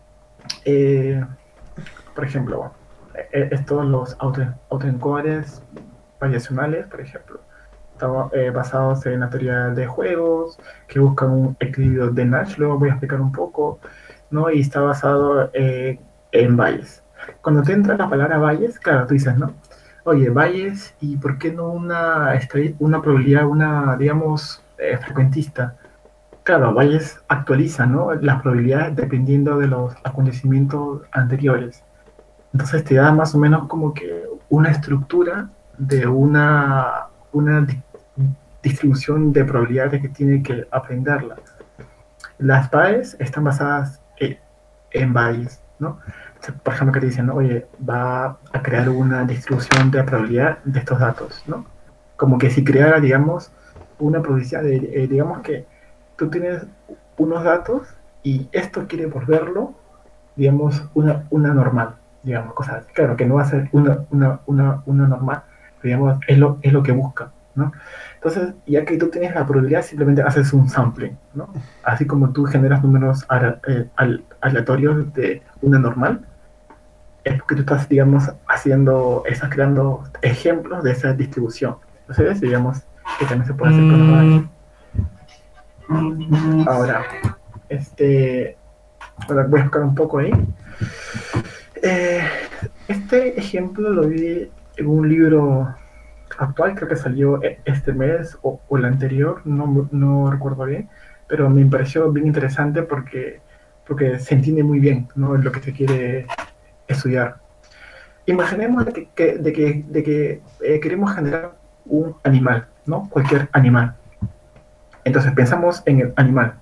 Eh, por ejemplo, bueno, eh, estos los auto, autoencoders variacionales, por ejemplo, están eh, basados en la teoría de juegos, que buscan un equilibrio de Nash, luego voy a explicar un poco, ¿no? Y está basado eh, en valles. Cuando te entra la palabra valles, claro, tú dices, ¿no? Oye, valles, ¿y por qué no una, estadis- una probabilidad, una, digamos, eh, frecuentista? Claro, valles actualiza, ¿no? Las probabilidades dependiendo de los acontecimientos anteriores. Entonces te da más o menos como que una estructura de una, una di- distribución de probabilidades que tiene que aprenderla. Las bayes están basadas en, en bayes, ¿no? Entonces, por ejemplo, que te dicen, ¿no? Oye, va a crear una distribución de probabilidad de estos datos, ¿no? Como que si creara, digamos, una probabilidad de, eh, digamos que tú tienes unos datos y esto quiere volverlo, digamos, una, una normal, digamos, cosas así. Claro, que no va a ser una, una, una, una normal, pero digamos, es lo, es lo que busca, ¿no? Entonces, ya que tú tienes la probabilidad, simplemente haces un sampling, ¿no? Así como tú generas números ale- eh, al- aleatorios de una normal, es porque tú estás, digamos, haciendo, estás creando ejemplos de esa distribución. Entonces, digamos, que también se puede hacer con los datos. Ahora, este, bueno, voy a buscar un poco ahí. Eh, este ejemplo lo vi en un libro actual, creo que salió e- este mes o, o el anterior, no, no recuerdo bien, pero me pareció bien interesante porque, porque se entiende muy bien, ¿no? Lo que se quiere estudiar. Imaginemos de que, que- de que, de que eh, queremos generar un animal, ¿no? Cualquier animal. Entonces pensamos en el animal.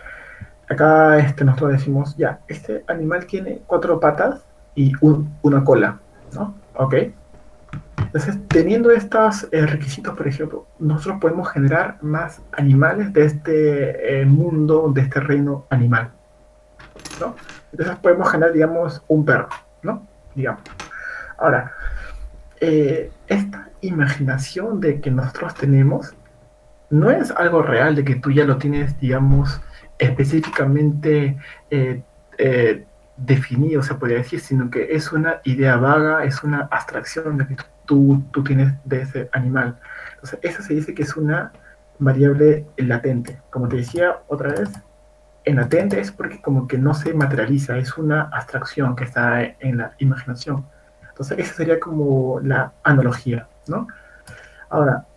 Acá este, nosotros decimos, ya, este animal tiene cuatro patas y un- una cola, ¿no? ¿Ok? Entonces, teniendo estos eh, requisitos, por ejemplo, nosotros podemos generar más animales de este eh, mundo, de este reino animal, ¿no? Entonces podemos generar, digamos, un perro, ¿no? Digamos. Ahora, eh, esta imaginación de que nosotros tenemos no es algo real, de que tú ya lo tienes, digamos, específicamente eh, eh, definido, se podría decir, sino que es una idea vaga, es una abstracción de que tú, tú tienes de ese animal. Entonces, eso se dice que es una variable latente. Como te decía otra vez, en latente es porque como que no se materializa, es una abstracción que está en la imaginación. Entonces, esa sería como la analogía, ¿no? Ahora,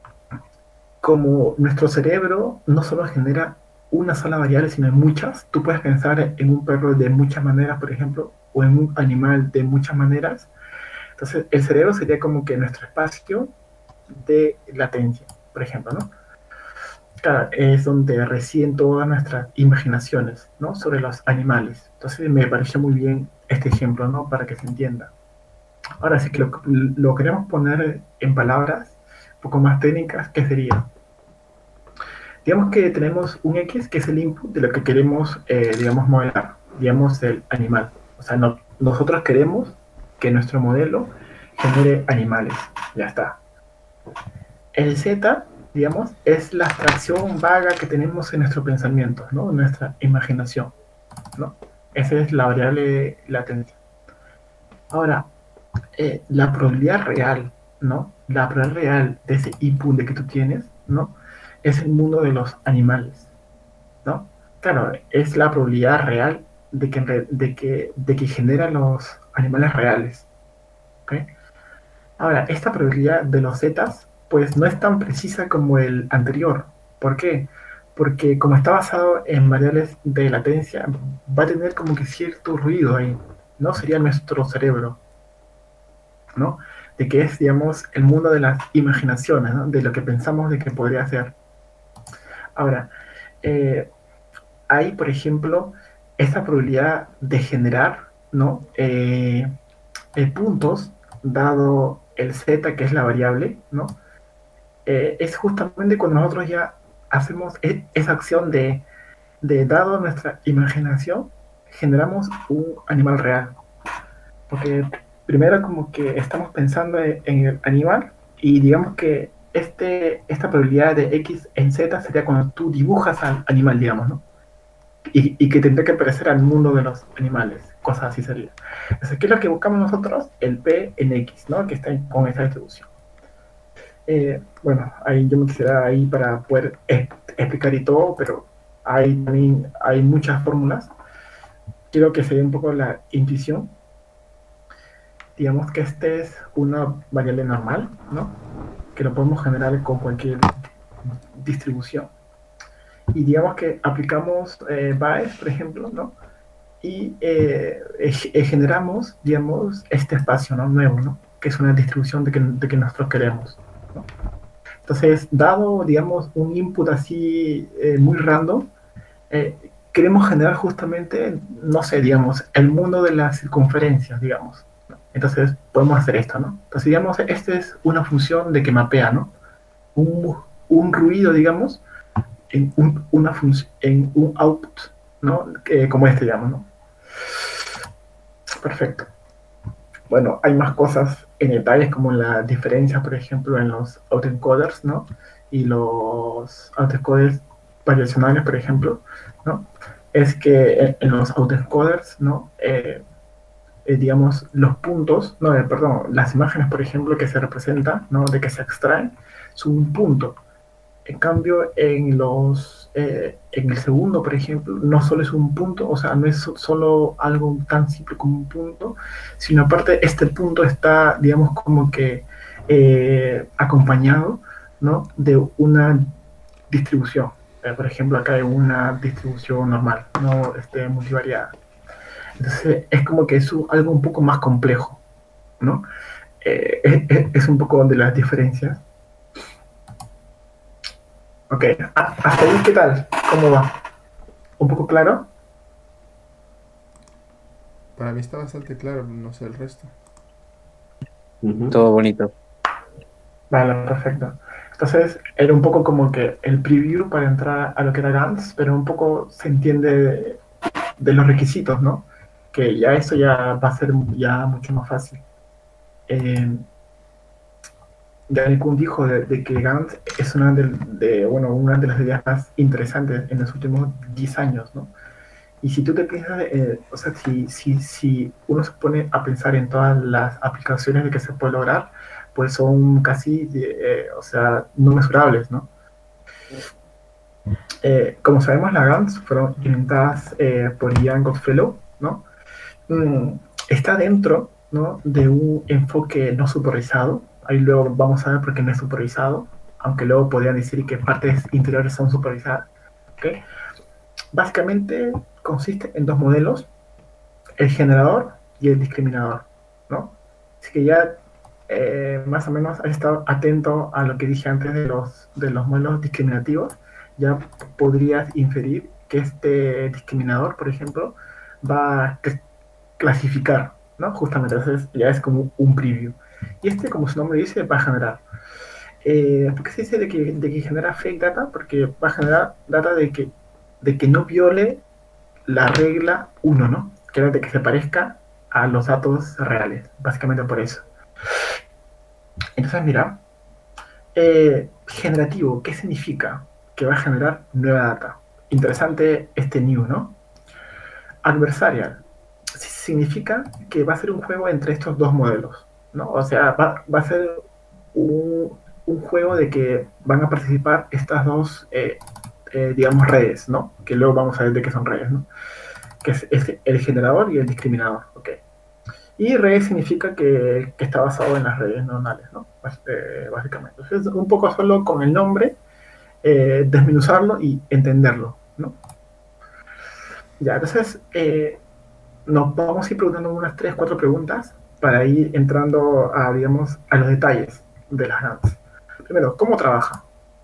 como nuestro cerebro no solo genera una sola variable, sino muchas, tú puedes pensar en un perro de muchas maneras, por ejemplo, o en un animal de muchas maneras. Entonces, el cerebro sería como que nuestro espacio de latencia, por ejemplo, ¿no? Claro, es donde residen todas nuestras imaginaciones, ¿no? Sobre los animales. Entonces, me pareció muy bien este ejemplo, ¿no? Para que se entienda. Ahora, si que lo, lo queremos poner en palabras un poco más técnicas, ¿qué sería? Digamos que tenemos un X que es el input de lo que queremos, eh, digamos, modelar. digamos, el animal. O sea, no, nosotros queremos que nuestro modelo genere animales. Ya está. El Z, digamos, es la abstracción vaga que tenemos en nuestro pensamiento, ¿no? En nuestra imaginación, ¿no? Esa es la variable latencia. Ahora, eh, la probabilidad real, ¿no? La probabilidad real de ese input de que tú tienes, ¿no? Es el mundo de los animales, ¿no? Claro, es la probabilidad real de que, de que, de que generan los animales reales, ¿ok? Ahora, esta probabilidad de los zetas, pues no es tan precisa como el anterior. ¿Por qué? Porque como está basado en variables de latencia, va a tener como que cierto ruido ahí, ¿no? Sería nuestro cerebro, ¿no? De que es, digamos, el mundo de las imaginaciones, ¿no? De lo que pensamos de que podría ser. Ahora, eh, hay, por ejemplo, esta probabilidad de generar, ¿no? Eh, eh, puntos, dado el z, que es la variable, ¿no? Eh, es justamente cuando nosotros ya hacemos e esa acción de, de, dado nuestra imaginación, generamos un animal real. Porque primero como que estamos pensando en el animal y digamos que este, esta probabilidad de X en Z sería cuando tú dibujas al animal, digamos, ¿no? Y, y que tendría que parecer al mundo de los animales, cosas así sería. Entonces, ¿qué es lo que buscamos nosotros? El P en X, ¿no? Que está con esta distribución. Eh, bueno, ahí yo me quisiera ahí para poder e explicar y todo, pero hay también hay muchas fórmulas. Quiero que se dé un poco la intuición. Digamos que este es una variable normal, ¿no? Que lo podemos generar con cualquier distribución. Y digamos que aplicamos eh, Bayes, por ejemplo, ¿no? Y eh, eh, generamos, digamos, este espacio, ¿no? Nuevo, ¿no? Que es una distribución de que, de que nosotros queremos, ¿no? Entonces, dado, digamos, un input así eh, muy random, eh, queremos generar justamente, no sé, digamos, el mundo de las circunferencias, digamos. Entonces, podemos hacer esto, ¿no? Entonces, digamos, esta es una función de que mapea, ¿no? Un, un ruido, digamos, en un, una en un output, ¿no? Eh, como este, digamos, ¿no? Perfecto. Bueno, hay más cosas en detalles como la diferencia, por ejemplo, en los autoencoders, ¿no? Y los autoencoders variacionales, por ejemplo, ¿no? Es que en, en los autoencoders, ¿no? Eh, eh, digamos, los puntos, no, eh, perdón, las imágenes, por ejemplo, que se representan, ¿no? De que se extraen, son un punto. En cambio, en los eh, en el segundo, por ejemplo, no solo es un punto, o sea, no es solo algo tan simple como un punto, sino aparte este punto está, digamos, como que eh, acompañado, ¿no? De una distribución. Eh, por ejemplo, acá hay una distribución normal, no este, multivariada. Entonces, es como que es algo un poco más complejo, ¿no? Eh, es, es un poco de las diferencias. Ok, hasta ahí, ¿qué tal? ¿Cómo va? ¿Un poco claro? Para mí está bastante claro, no sé el resto. Ujú. Todo bonito. Vale, perfecto. Entonces, era un poco como que el preview para entrar a lo que era GANs, pero un poco se entiende de, de los requisitos, ¿no? Que ya esto ya va a ser ya mucho más fácil. Eh, Daniel Kuhn dijo de, de que GANs es una de, de, bueno, una de las ideas más interesantes en los últimos diez años, ¿no? Y si tú te piensas, eh, o sea, si, si, si uno se pone a pensar en todas las aplicaciones de que se puede lograr, pues son casi, eh, o sea, no mesurables, ¿no? Eh, como sabemos, las GANs fueron inventadas eh, por Ian Goodfellow, ¿no? Mm, está dentro, ¿no? De un enfoque no supervisado. Ahí luego vamos a ver por qué no es supervisado, aunque luego podrían decir que partes interiores son supervisadas, ¿ok? Básicamente consiste en dos modelos, el generador y el discriminador, ¿no? Así que ya eh, más o menos has estado atento a lo que dije antes de los, de los modelos discriminativos, ya podrías inferir que este discriminador, por ejemplo, va a clasificar, ¿no? Justamente, entonces ya es como un preview. Y este, como su nombre dice, va a generar. Eh, ¿Por qué se dice de que, de que genera fake data? Porque va a generar data de que, de que no viole la regla uno, ¿no? Que era de que se parezca a los datos reales, básicamente por eso. Entonces, mira, eh, generativo, ¿qué significa? Que va a generar nueva data. Interesante este new, ¿no? Adversarial significa que va a ser un juego entre estos dos modelos, ¿no? O sea, va, va a ser un, un, juego de que van a participar estas dos, eh, eh, digamos, redes, ¿no? Que luego vamos a ver de qué son redes, ¿no? Que es, es el generador y el discriminador, ¿ok? Y red significa que, que está basado en las redes neuronales, ¿no? Eh, básicamente. Entonces, un poco solo con el nombre, eh, desmenuzarlo y entenderlo, ¿no? Ya, entonces, eh, nos vamos a ir preguntando unas tres, cuatro preguntas para ir entrando a, digamos, a los detalles de las G A Ns. Primero, ¿cómo trabaja?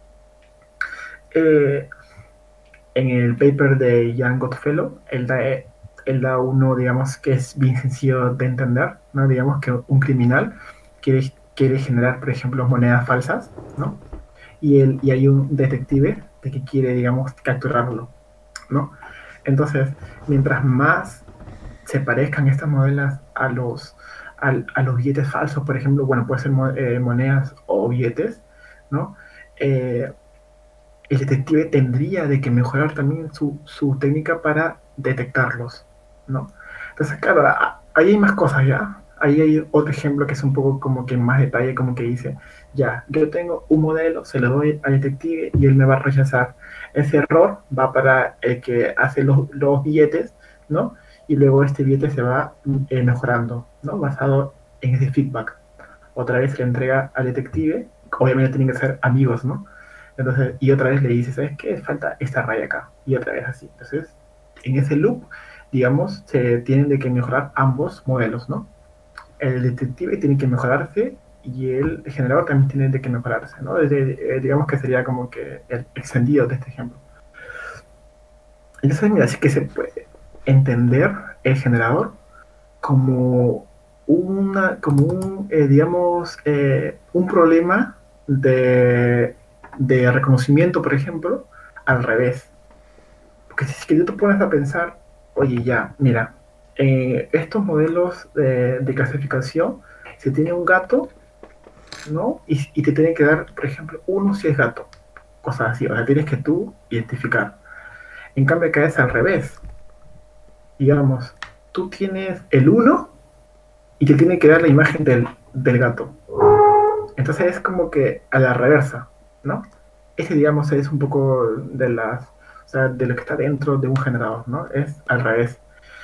Eh, en el paper de Jan Goodfellow, él da, él da uno, digamos, que es bien sencillo de entender, ¿no? Digamos que un criminal quiere, quiere generar, por ejemplo, monedas falsas, ¿no? Y, él, y hay un detective de que quiere, digamos, capturarlo, ¿no? Entonces, mientras más se parezcan estas monedas a los, a, a los billetes falsos, por ejemplo, bueno, puede ser eh, monedas o billetes, ¿no? Eh, el detective tendría de que mejorar también su, su técnica para detectarlos, ¿no? Entonces, claro, ahí hay más cosas ya. Ahí hay otro ejemplo que es un poco como que más detalle, como que dice, ya, yo tengo un modelo, se lo doy al detective y él me va a rechazar. Ese error va para el que hace los, los billetes, ¿no? Y luego este billete se va eh, mejorando, ¿no? Basado en ese feedback. Otra vez se le entrega al detective, obviamente tienen que ser amigos, ¿no? Entonces, y otra vez le dice, ¿sabes qué? Falta esta raya acá. Y otra vez así. Entonces, en ese loop, digamos, se tienen de que mejorar ambos modelos, ¿no? El detective tiene que mejorarse y el generador también tiene de que mejorarse, ¿no? Desde, eh, digamos que sería como que el extendido de este ejemplo. Entonces, mira, sí que se puede entender el generador como una, como un, eh, digamos, eh, un problema de, de reconocimiento, por ejemplo, al revés. Porque si es que tú te pones a pensar, oye, ya, mira, eh, estos modelos de, de clasificación, se tiene un gato, ¿no? Y, y te tienen que dar, por ejemplo, uno si es gato, cosas así, o sea, tienes que tú identificar. En cambio, acá es al revés. Digamos, tú tienes el uno y te tiene que dar la imagen del, del gato. Entonces es como que a la reversa, ¿no? Ese, digamos, es un poco de las, o sea, de lo que está dentro de un generador, ¿no? Es al revés.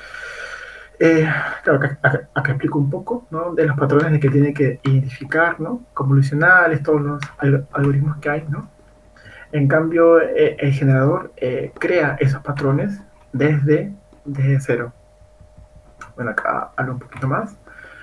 Eh, claro, acá, acá, acá explico un poco, ¿no? De los patrones de que tiene que identificar, ¿no? Convolucionales, todos los alg algoritmos que hay, ¿no? En cambio, eh, el generador eh, crea esos patrones desde, desde cero. Bueno, acá hablo un poquito más.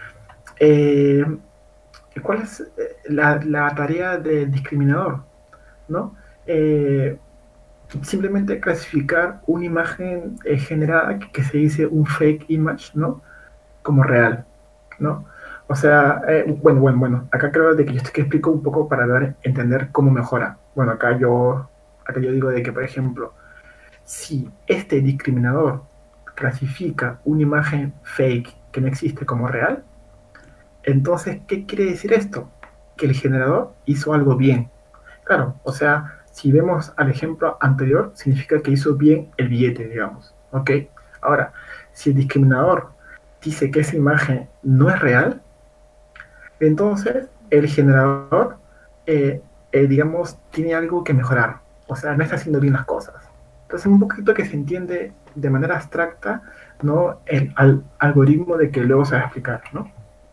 Eh, ¿Cuál es la, la tarea del discriminador? ¿No? Eh, simplemente clasificar una imagen eh, generada que, que se dice un fake image, ¿no? Como real, ¿no? O sea, eh, bueno, bueno, bueno, acá creo de que yo estoy que explico un poco para dar entender cómo mejora. Bueno, acá yo, acá yo digo de que, por ejemplo, si este discriminador clasifica una imagen fake que no existe como real, entonces, ¿qué quiere decir esto? Que el generador hizo algo bien. Claro, o sea, si vemos al ejemplo anterior, significa que hizo bien el billete, digamos. ¿Ok? Ahora, si el discriminador dice que esa imagen no es real, entonces el generador, eh, eh, digamos, tiene algo que mejorar. O sea, no está haciendo bien las cosas. Entonces, un poquito que se entiende de manera abstracta, ¿no? El al algoritmo de que luego se va a explicar, ¿no?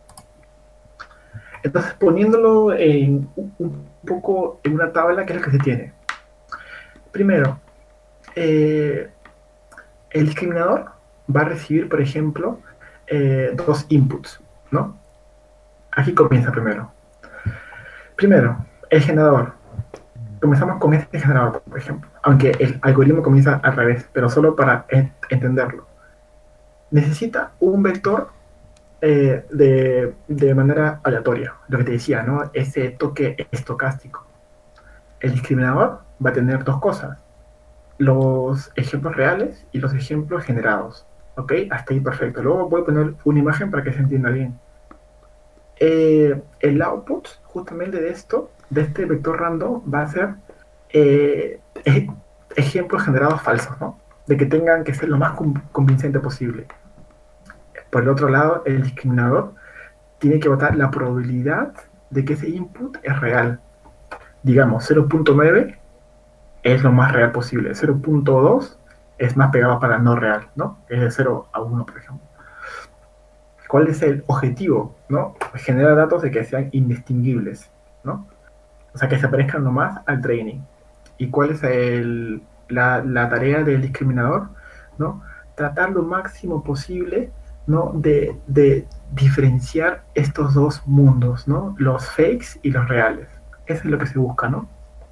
Entonces, poniéndolo en, un poco en una tabla, ¿qué es lo que se tiene? Primero, eh, el discriminador va a recibir, por ejemplo, eh, dos inputs, ¿no? Aquí comienza primero. Primero, el generador. Comenzamos con este generador, por ejemplo, aunque el algoritmo comienza al revés, pero solo para ent entenderlo. Necesita un vector eh, de, de manera aleatoria, lo que te decía, ¿no? Ese toque estocástico. El discriminador va a tener dos cosas. los ejemplos reales y los ejemplos generados. ¿Ok? Hasta ahí perfecto. Luego voy a poner una imagen para que se entienda bien. Eh, el output justamente de esto, de este vector random, va a ser eh, ej- ejemplos generados falsos, ¿no? De que tengan que ser lo más con- convincente posible. Por el otro lado, el discriminador tiene que botar la probabilidad de que ese input es real. Digamos, cero punto nueve es lo más real posible. cero punto dos es más pegado para no real, ¿no? Es de cero a uno, por ejemplo. ¿Cuál es el objetivo? ¿No? Generar datos de que sean indistinguibles, ¿no? O sea, que se parezcan nomás al training. ¿Y cuál es el, la, la tarea del discriminador? ¿No? Tratar lo máximo posible, ¿no? de, de diferenciar estos dos mundos, ¿no? Los fakes y los reales. Eso es lo que se busca, ¿no?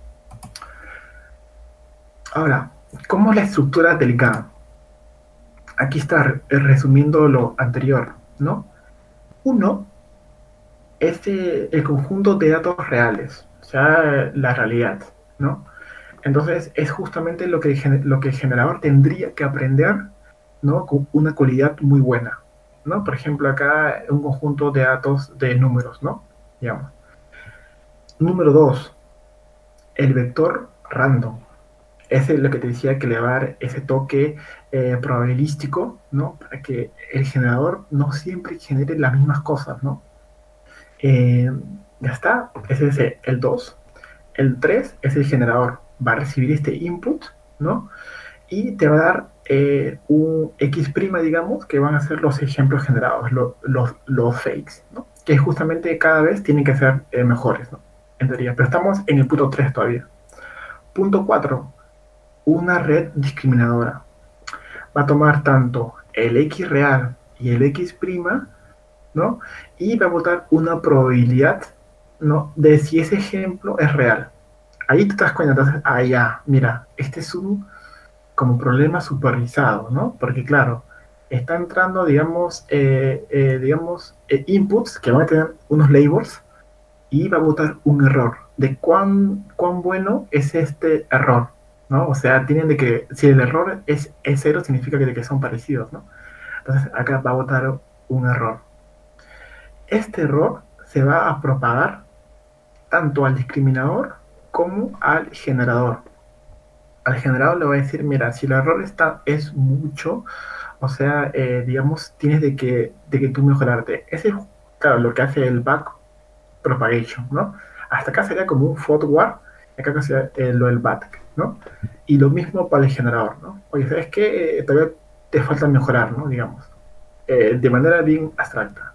Ahora, ¿cómo es la estructura del G A N? Aquí está resumiendo lo anterior, ¿no? Uno es eh, el conjunto de datos reales, o sea, la realidad, ¿no? Entonces es justamente lo que, lo que el generador tendría que aprender, ¿no? Con una cualidad muy buena, ¿no? Por ejemplo, acá un conjunto de datos de números, ¿no? Digamos. Número dos, el vector random. Ese es lo que te decía que le va a dar ese toque eh, probabilístico, ¿no? Para que el generador no siempre genere las mismas cosas, ¿no? Eh, ya está, ese es el dos. El tres es el generador, va a recibir este input, ¿no? Y te va a dar eh, un X', digamos, que van a ser los ejemplos generados, lo, los, los fakes, ¿no? Que justamente cada vez tienen que ser eh, mejores, ¿no? En teoría, pero estamos en el punto tres todavía. Punto cuatro, una red discriminadora. Va a tomar tanto el X real y el X', ¿no? Y va a botar una probabilidad, ¿no? De si ese ejemplo es real. Ahí te das cuenta, entonces, ah, ya, mira, este es un como problema supervisado, ¿no? Porque claro, está entrando, digamos, eh, eh, digamos, eh, inputs que van a tener unos labels y va a botar un error de cuán, cuán bueno es este error, ¿no? O sea, tienen de que, si el error es, es cero, significa que, de que son parecidos, ¿no? Entonces acá va a botar un error. Este error se va a propagar tanto al discriminador como al generador. Al generador le va a decir, mira, si el error está, es mucho, o sea, eh, digamos, tienes de que, de que tú mejorarte. Ese es, claro, lo que hace el back propagation, ¿no? Hasta acá sería como un forward, acá sería eh, lo del back, ¿no? Y lo mismo para el generador, ¿no? Oye, ¿sabes qué? Eh, todavía te falta mejorar, ¿no? Digamos, eh, de manera bien abstracta.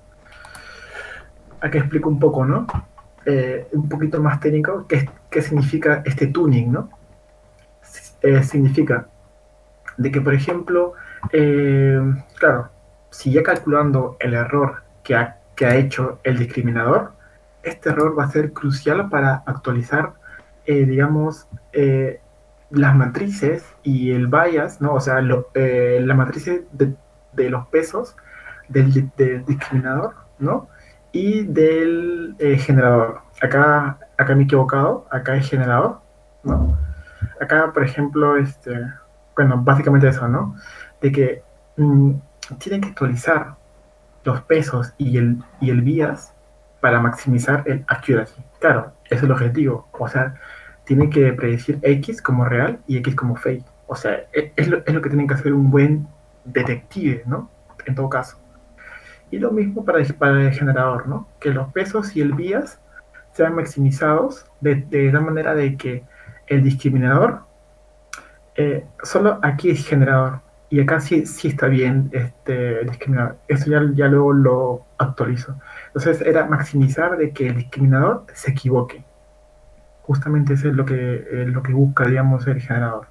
Aquí explico un poco, ¿no? Eh, un poquito más técnico, qué, qué significa este tuning, ¿no? Eh, significa de que, por ejemplo, eh, claro, si ya calculando el error que ha, que ha hecho el discriminador, este error va a ser crucial para actualizar, eh, digamos, eh, las matrices y el bias, ¿no? O sea, lo, eh, la matriz de, de, los pesos del, del discriminador, ¿no? Y del eh, generador. Acá, acá me he equivocado, acá es generador, ¿no? Acá, por ejemplo, este, bueno, básicamente eso, ¿no? De que mmm, tienen que actualizar los pesos y el, y el bias para maximizar el accuracy. Claro, ese es el objetivo. O sea, tienen que predecir X como real y X como fake. O sea, es, es, lo, es lo que tienen que hacer un buen detective, ¿no? En todo caso. Y lo mismo para el, para el generador, ¿no? Que los pesos y el bias sean maximizados de, de tal manera de que el discriminador eh, solo aquí es generador y acá sí, sí está bien este discriminador. Eso ya, ya luego lo actualizo. Entonces era maximizar de que el discriminador se equivoque. Justamente eso es lo que, eh, lo que busca, digamos, el generador.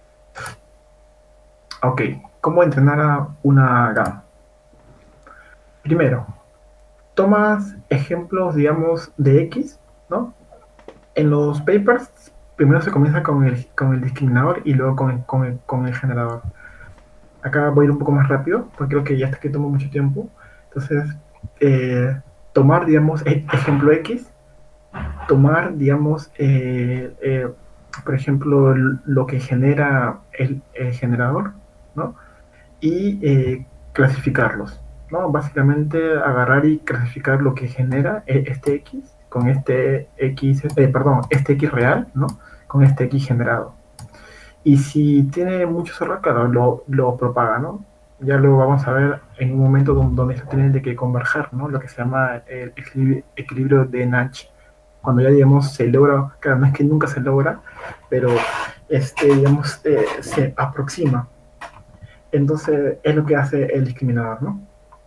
Ok, ¿cómo entrenar a una GAN? Primero, tomas ejemplos, digamos, de X, ¿no? En los papers, primero se comienza con el, con el discriminador y luego con el, con el, con el generador. Acá voy a ir un poco más rápido, porque creo que ya está que tomo mucho tiempo. Entonces, eh, tomar, digamos, e- ejemplo X, tomar, digamos, eh, eh, por ejemplo, l- lo que genera el, el generador, ¿no? Y eh, clasificarlos, ¿no? Básicamente agarrar y clasificar lo que genera eh, este X con este X, eh, perdón, este X real, ¿no? Con este X generado. Y si tiene muchos errores, claro, lo, lo propaga, ¿no? Ya lo vamos a ver en un momento don- donde esto tiene de que converger, ¿no? Lo que se llama el equilibrio, equilibrio de Nash. Cuando ya, digamos, se logra, claro, no es que nunca se logra, pero, este, digamos, eh, se aproxima. Entonces, es lo que hace el discriminador, ¿no?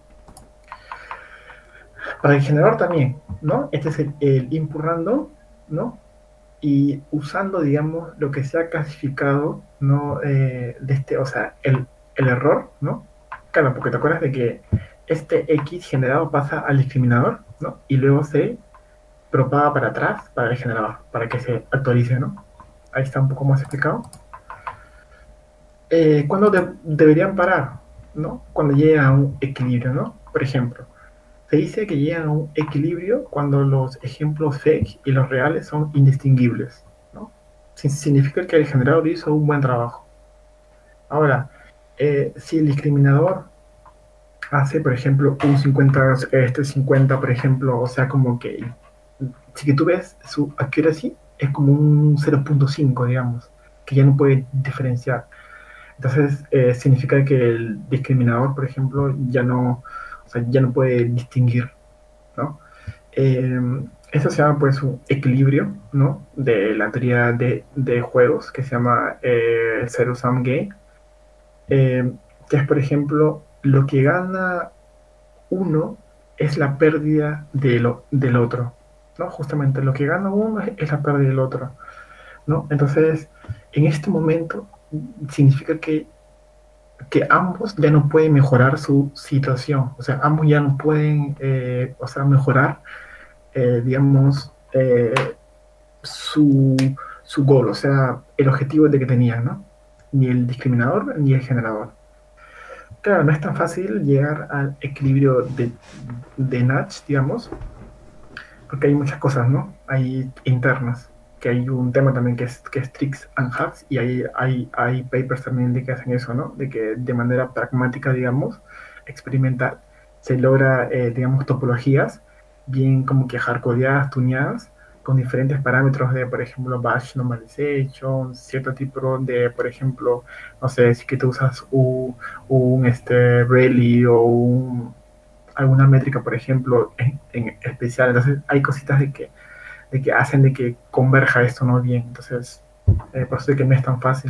Para el generador también, ¿no? Este es el, el input random, ¿no? Y usando, digamos, lo que se ha clasificado, ¿no? Eh, de este, o sea, el, el error, ¿no? Claro, porque te acuerdas de que este X generado pasa al discriminador, ¿no? Y luego se propaga para atrás para el generador, para que se actualice, ¿no? Ahí está un poco más explicado. Eh, ¿Cuándo de- deberían parar, ¿no? Cuando llegan a un equilibrio, ¿no? Por ejemplo, se dice que llegan a un equilibrio cuando los ejemplos fake y los reales son indistinguibles, ¿no? Sin- Significa que el generador hizo un buen trabajo. Ahora, eh, si el discriminador hace, por ejemplo, un cincuenta, este cincuenta, por ejemplo, o sea, como que, si que tú ves su accuracy, es como un cero punto cinco, digamos, que ya no puede diferenciar. Entonces, eh, significa que el discriminador, por ejemplo, ya no, o sea, ya no puede distinguir, ¿no? Eh, Eso se llama pues un equilibrio, ¿no? De la teoría de, de juegos que se llama eh, Zero Sum Game, eh, que es por ejemplo lo que gana uno es la pérdida de lo, del otro, ¿no? Justamente lo que gana uno es, es la pérdida del otro, ¿no? Entonces, en este momento significa que, que ambos ya no pueden mejorar su situación, o sea, ambos ya no pueden, eh, o sea, mejorar, eh, digamos, eh, su, su goal, o sea, el objetivo de que tenían, ¿no? Ni el discriminador ni el generador. Claro, no es tan fácil llegar al equilibrio de, de Natch, digamos, porque hay muchas cosas, ¿no? Hay internas, que hay un tema también que es, que es tricks and hacks, y hay, hay, hay papers también de que hacen eso, ¿no? De que de manera pragmática, digamos, experimental, se logra, eh, digamos, topologías bien como que hardcodeadas, tuneadas, con diferentes parámetros de, por ejemplo, batch normalization, cierto tipo de, por ejemplo, no sé, si que tú usas un, un este, Rayleigh o un alguna métrica, por ejemplo, en, en especial. Entonces, hay cositas de que, de que hacen de que converja esto no bien. Entonces, eh, por eso es que no es tan fácil.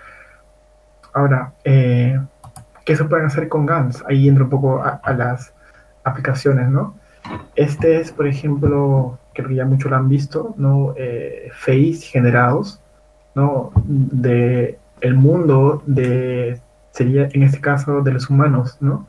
Ahora, eh, ¿qué se pueden hacer con GANs? Ahí entra un poco a, a las aplicaciones, ¿no? Este es, por ejemplo, creo que ya muchos lo han visto, ¿no? Eh, face generados, ¿no? De el mundo de, sería en este caso, de los humanos, ¿no?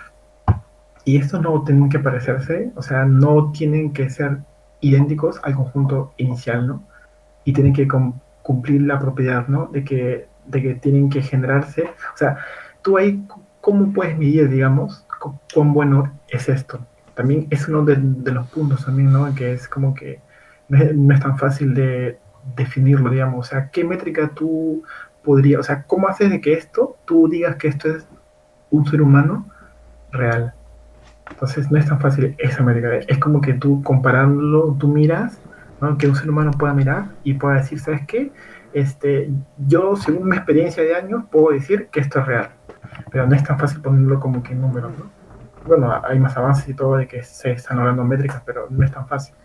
Y estos no tienen que parecerse, o sea, no tienen que ser idénticos al conjunto inicial, ¿no? Y tienen que cum- cumplir la propiedad, ¿no? De que, de que tienen que generarse. O sea, tú ahí, ¿cómo puedes medir, digamos, cu- cuán bueno es esto? También es uno de, de los puntos también, ¿no? Que es como que no es, no es tan fácil de definirlo, digamos. O sea, ¿qué métrica tú podrías, o sea, cómo haces de que esto, tú digas que esto es un ser humano real? Entonces no es tan fácil esa métrica. Es como que tú comparándolo, tú miras, ¿no? Que un ser humano pueda mirar y pueda decir, ¿sabes qué? Este, yo, según mi experiencia de años, puedo decir que esto es real. Pero no es tan fácil ponerlo como que en números, ¿no? Bueno, hay más avances y todo de que se están hablando métricas, pero no es tan fácil.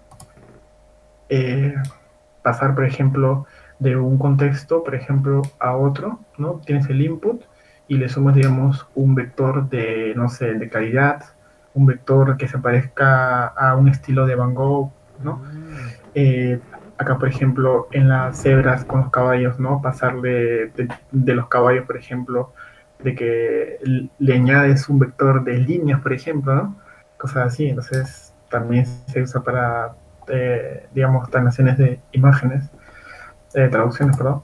Eh, Pasar, por ejemplo, de un contexto, por ejemplo, a otro, ¿no? Tienes el input y le sumas, digamos, un vector de, no sé, de calidad, un vector que se parezca a un estilo de Van Gogh, ¿no? Eh, Acá, por ejemplo, en las cebras con los caballos, ¿no? Pasarle de, de los caballos, por ejemplo, de que le añades un vector de líneas, por ejemplo, ¿no? Cosas así. Entonces, también se usa para, eh, digamos, transacciones de imágenes, eh, traducciones, perdón.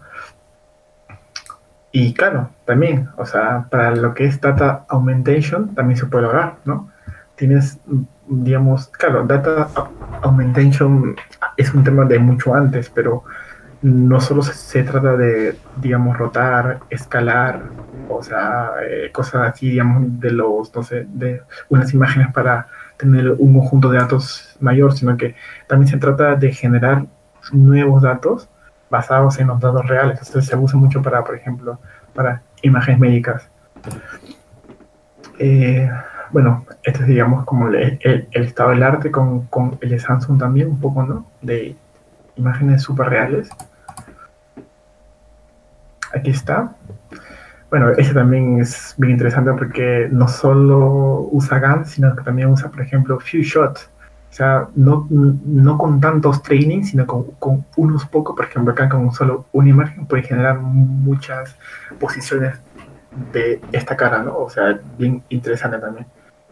Y claro, también, o sea, para lo que es data augmentation, también se puede lograr, ¿no? Tienes, digamos, claro, data augmentation es un tema de mucho antes, pero no solo se, se trata de, digamos, rotar, escalar, o sea, eh, cosas así, digamos, de los, no sé, de unas imágenes para tener un conjunto de datos mayor, sino que también se trata de generar nuevos datos basados en los datos reales. Entonces se usa mucho para, por ejemplo, para imágenes médicas. Eh, bueno, este es, digamos, como el, el, el estado del arte con, con el de Samsung también, un poco, ¿no? De imágenes súper reales. Aquí está. Bueno, ese también es bien interesante porque no solo usa GAN, sino que también usa, por ejemplo, few shots. O sea, no, no con tantos trainings, sino con, con unos pocos. Por ejemplo, acá con solo una imagen puede generar muchas posiciones de esta cara, ¿no? O sea, bien interesante también.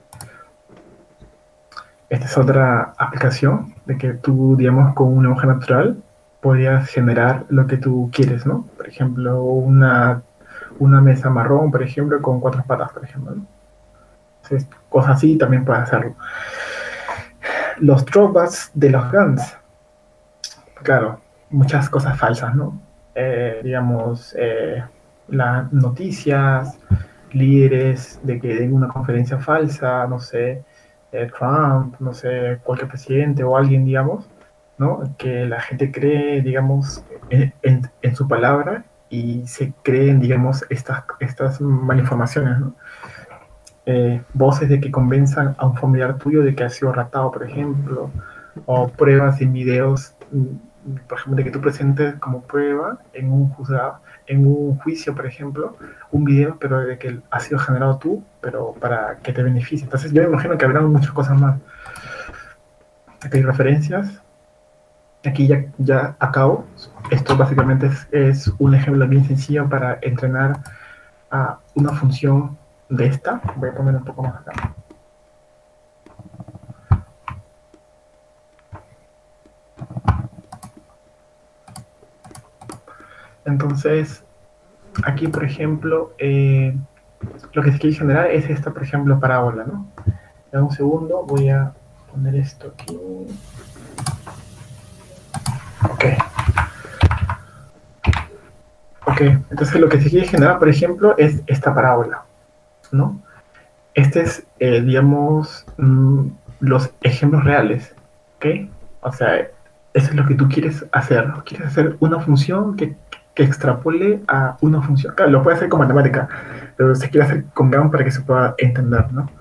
Esta es otra aplicación de que tú, digamos, con un lenguaje natural podrías generar lo que tú quieres, ¿no? Por ejemplo, una, una mesa marrón, por ejemplo, con cuatro patas, por ejemplo, ¿no? Entonces, cosas así también puedes hacerlo. Los drawbacks de los GANs. Claro, muchas cosas falsas, ¿no? Eh, digamos, eh, las noticias, líderes de que den una conferencia falsa, no sé, eh, Trump, no sé, cualquier presidente o alguien, digamos, ¿no? Que la gente cree, digamos, en, en, en su palabra y se creen, digamos, estas, estas malinformaciones, ¿no? Eh, voces de que convenzan a un familiar tuyo de que ha sido raptado, por ejemplo, o pruebas en videos, por ejemplo, de que tú presentes como prueba en un juzgado, en un juicio, por ejemplo, un video, pero de que ha sido generado tú, pero para que te beneficie. Entonces yo me imagino que habrá muchas cosas más. Aquí hay referencias. Aquí ya, ya acabo. Esto básicamente es, es un ejemplo bien sencillo para entrenar a una función de esta. Voy a poner un poco más acá. Entonces, aquí, por ejemplo, eh, lo que se quiere generar es esta, por ejemplo, parábola, ¿no? En un segundo voy a poner esto aquí. Ok. Ok, entonces lo que se quiere generar, por ejemplo, es esta parábola, ¿no? Este es, eh, digamos, mmm, los ejemplos reales, ¿ok? O sea, eso es lo que tú quieres hacer, ¿no? Quieres hacer una función que, que extrapole a una función. Claro, lo puedes hacer con matemática, pero se quiere hacer con GAN para que se pueda entender, ¿no?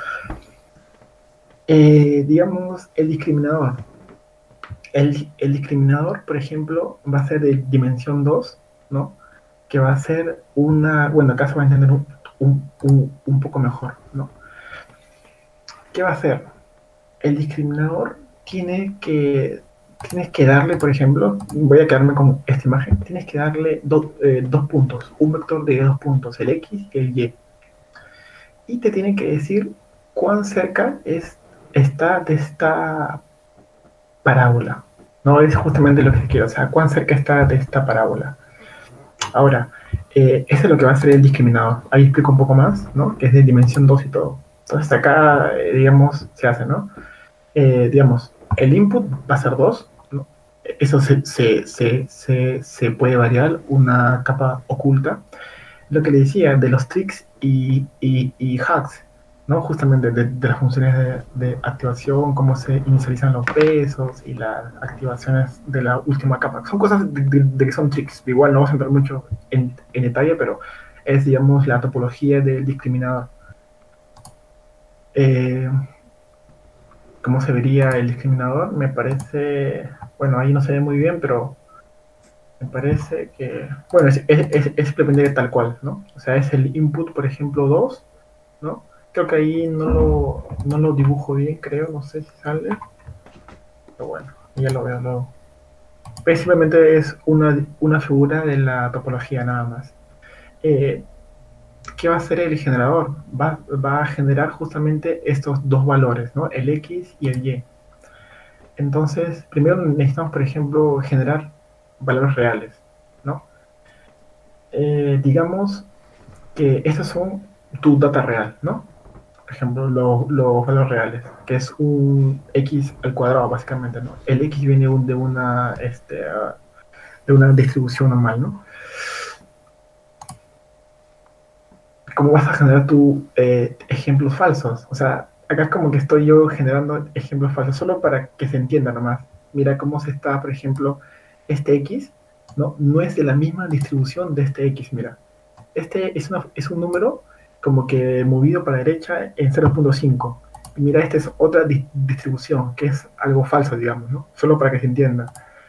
Eh, digamos, el discriminador. El, el discriminador, por ejemplo, va a ser de dimensión dos, ¿no? Que va a ser una... Bueno, acá se va a entender un, un, un, un poco mejor, ¿no? ¿Qué va a hacer? El discriminador tiene que... Tienes que darle, por ejemplo, voy a quedarme con esta imagen, tienes que darle do, eh, dos puntos, un vector de dos puntos, el X y el Y. Y te tiene que decir cuán cerca es, está de esta parábola. No es justamente lo que se quiere, o sea, cuán cerca está de esta parábola. Ahora, eh, eso es lo que va a hacer el discriminador. Ahí explico un poco más, ¿no? Que es de dimensión dos y todo. Entonces acá, eh, digamos, se hace, ¿no? Eh, digamos, el input va a ser dos, ¿no? Eso se, se, se, se, se puede variar, una capa oculta. Lo que le decía de los tricks y, y, y hacks, ¿no? Justamente de, de las funciones de, de activación, cómo se inicializan los pesos y las activaciones de la última capa. Son cosas de, de, de que son tricks. Igual no vamos a entrar mucho en, en detalle, pero es, digamos, la topología del discriminador. Eh, ¿Cómo se vería el discriminador? Me parece... Bueno, ahí no se ve muy bien, pero me parece que... Bueno, es, es, es, es simplemente tal cual, ¿no? O sea, es el input, por ejemplo, dos, ¿no? Creo que ahí no lo, no lo dibujo bien, creo, no sé si sale. Pero bueno, ya lo veo luego. Pero simplemente es una, una figura de la topología nada más. Eh, ¿Qué va a hacer el generador? Va, va a generar justamente estos dos valores, ¿no? El X y el Y. Entonces, primero necesitamos, por ejemplo, generar valores reales, ¿no? Eh, digamos que estos son tu data real, ¿no? Por ejemplo, los, los valores reales, que es un X al cuadrado, básicamente, ¿no? El X viene de una, este, uh, de una distribución normal, ¿no? ¿Cómo vas a generar tu eh, ejemplos falsos? O sea, acá es como que estoy yo generando ejemplos falsos, solo para que se entienda nomás. Mira cómo se está, por ejemplo, este X, ¿no? No es de la misma distribución de este X, mira. Este es, una, es un número como que movido para la derecha en cero punto cinco. Y mira, esta es otra di distribución, que es algo falso, digamos, ¿no? Solo para que se entienda.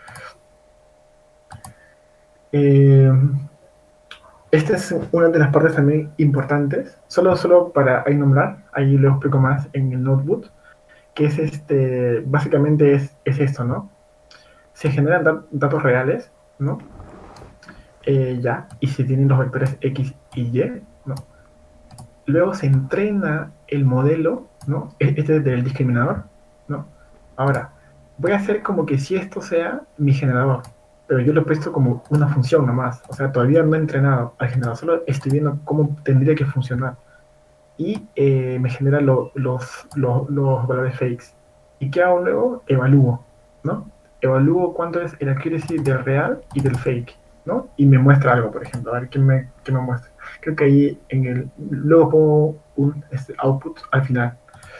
Eh, esta es una de las partes también importantes, solo, solo para ahí nombrar, ahí lo explico más en el notebook, que es este, básicamente es, es esto, ¿no? Se generan dat datos reales, ¿no? Eh, ya, y se tienen los vectores X y Y, ¿no? Luego se entrena el modelo, ¿no? Este es del discriminador, ¿no? Ahora, voy a hacer como que si esto sea mi generador, pero yo lo he puesto como una función nomás. O sea, todavía no he entrenado al generador, solo estoy viendo cómo tendría que funcionar. Y eh, me genera lo, los, los, los valores fakes. ¿Y qué hago luego? Evalúo, ¿no? Evalúo cuánto es el accuracy del real y del fake, ¿no? Y me muestra algo, por ejemplo. A ver qué me, qué me muestra. Creo que ahí en el... Luego pongo un este, output al final.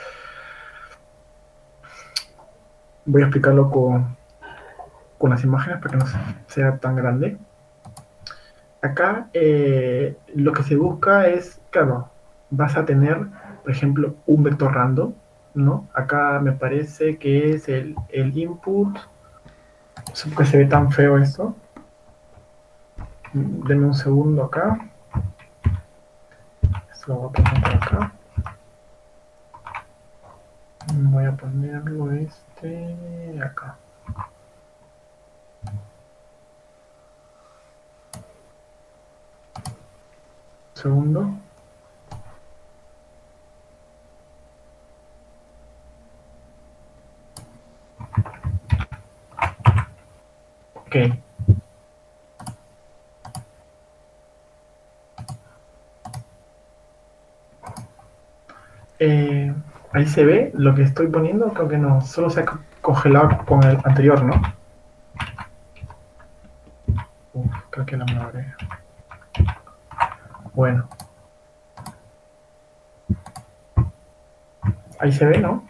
Voy a explicarlo con, con las imágenes para que no sea tan grande. Acá eh, lo que se busca es, claro, vas a tener, por ejemplo, un vector random, ¿no? Acá me parece que es el, el input. No sé por qué se ve tan feo esto. Denme un segundo acá. Esto lo voy a poner por acá. Voy a ponerlo este acá. Segundo. Ok. Eh, ahí se ve lo que estoy poniendo, creo que no, solo se ha congelado con el anterior, ¿no? Uf, creo que la madre. Bueno. Ahí se ve, ¿no?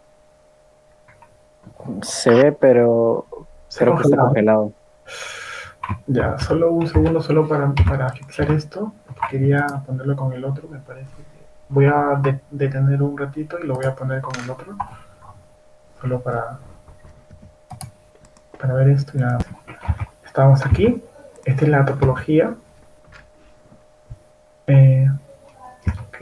Se ve, pero Se ha creo que está congelado. congelado. Ya, solo un segundo solo para, para fixar esto. Quería ponerlo con el otro, me parece que... Voy a de detener un ratito y lo voy a poner con el otro. Solo para, para ver esto y nada. Estamos aquí. Esta es la topología. Eh, ok.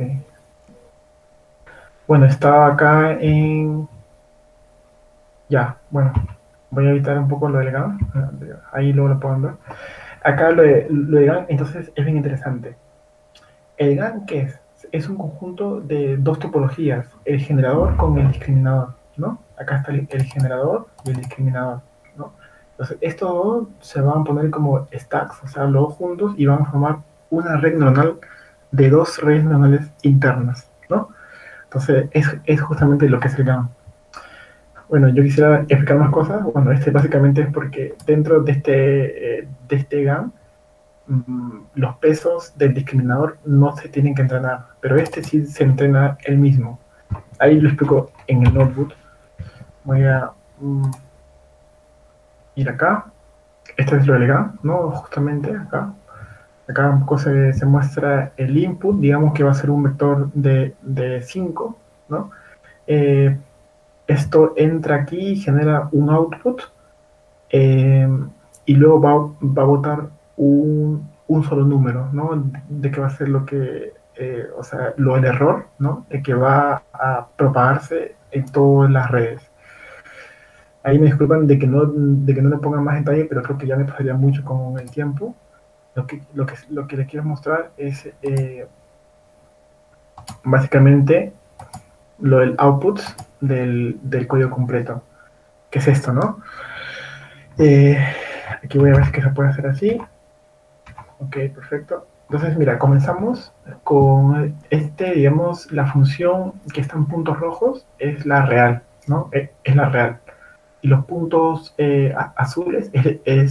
Bueno, estaba acá en... Ya, bueno. Voy a evitar un poco lo del GAN. Ahí luego lo pueden ver. Acá lo de, lo de GAN, entonces, es bien interesante. ¿El GAN qué es? Es un conjunto de dos topologías, el generador con el discriminador, ¿no? Acá está el, el generador y el discriminador, ¿no? Entonces, estos dos se van a poner como stacks, o sea, los dos juntos, y van a formar una red neuronal de dos redes neuronales internas, ¿no? Entonces, es, es justamente lo que es el GAN. Bueno, yo quisiera explicar más cosas. Bueno, este básicamente es porque dentro de este, eh, de este GAN, los pesos del discriminador no se tienen que entrenar, pero este sí se entrena él mismo. Ahí lo explico en el notebook. Voy a um, ir acá. Esto es lo del GAN, ¿no? Justamente acá. Acá un poco se, se muestra el input, digamos que va a ser un vector de, de cinco, ¿no? Eh, esto entra aquí y genera un output, eh, y luego va, va a botar un, un solo número, ¿no? De que va a ser lo que, eh, o sea, lo del error, ¿no? De que va a propagarse en todas las redes. Ahí me disculpan de que no, de que no le ponga más detalle, pero creo que ya me pasaría mucho con el tiempo. Lo que, lo que, lo que les quiero mostrar es eh, básicamente lo del output del, del código completo, que es esto, ¿no? Eh, aquí voy a ver que se puede hacer así. Ok, perfecto. Entonces, mira, comenzamos con este, digamos, la función que está en puntos rojos es la real, ¿no? Es, es la real. Y los puntos eh, azules es, es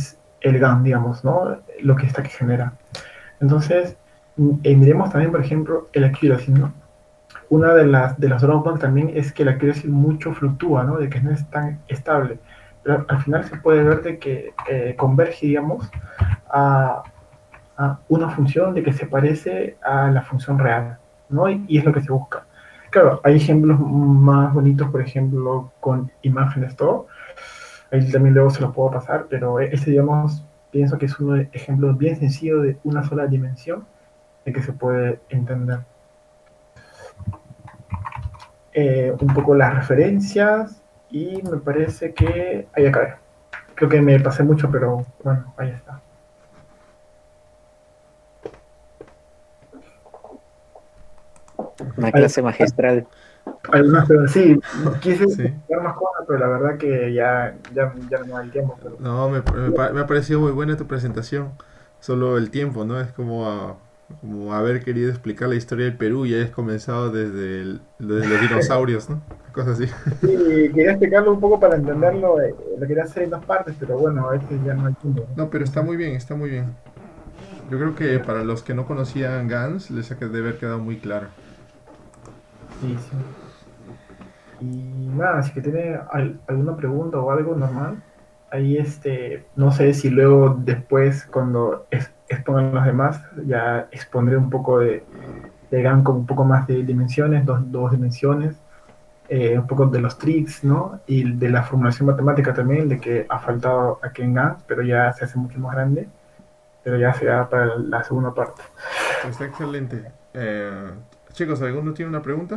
el GAN, digamos, ¿no? Lo que está que genera. Entonces, mm, eh, miremos también, por ejemplo, el accuracy, ¿no? Una de las, de las drawbacks también es que la accuracy mucho fluctúa, ¿no? De que no es tan estable. Pero al final se puede ver de que eh, converge, digamos, a, a una función de que se parece a la función real, ¿no? Y, y es lo que se busca. Claro, hay ejemplos más bonitos, por ejemplo, con imágenes todo. Ahí también luego se los puedo pasar, pero este, digamos, pienso que es un ejemplo bien sencillo de una sola dimensión de que se puede entender. Eh, un poco las referencias y me parece que ahí acabé. Creo que me pasé mucho, pero bueno, ahí está. Una clase magistral. Algunas, pero sí, quise Sí. explicar más cosas, pero la verdad que ya, ya, ya no me da el tiempo. Pero... No, me, me, pa- me ha parecido muy buena tu presentación. Solo el tiempo, ¿no? Es como, a- como haber querido explicar la historia del Perú y hayas comenzado desde, el- desde los dinosaurios, ¿no? Cosas así. Sí, quería explicarlo un poco para entenderlo, eh, lo quería hacer en dos partes, pero bueno, a veces ya no hay tiempo. No, pero está muy bien, está muy bien. Yo creo que para los que no conocían Gans les ha que debe haber quedado muy claro. Sí, sí. Y nada, si que tiene al- alguna pregunta o algo normal, ahí este, no sé si luego después cuando es- expongan los demás, ya expondré un poco de, de GAN con un poco más de dimensiones, dos, dos dimensiones, eh, un poco de los tricks, ¿no? Y de la formulación matemática también, de que ha faltado aquí en GAN, pero ya se hace mucho más grande, pero ya será para la segunda parte. Está excelente. Eh, chicos, ¿alguno tiene una pregunta?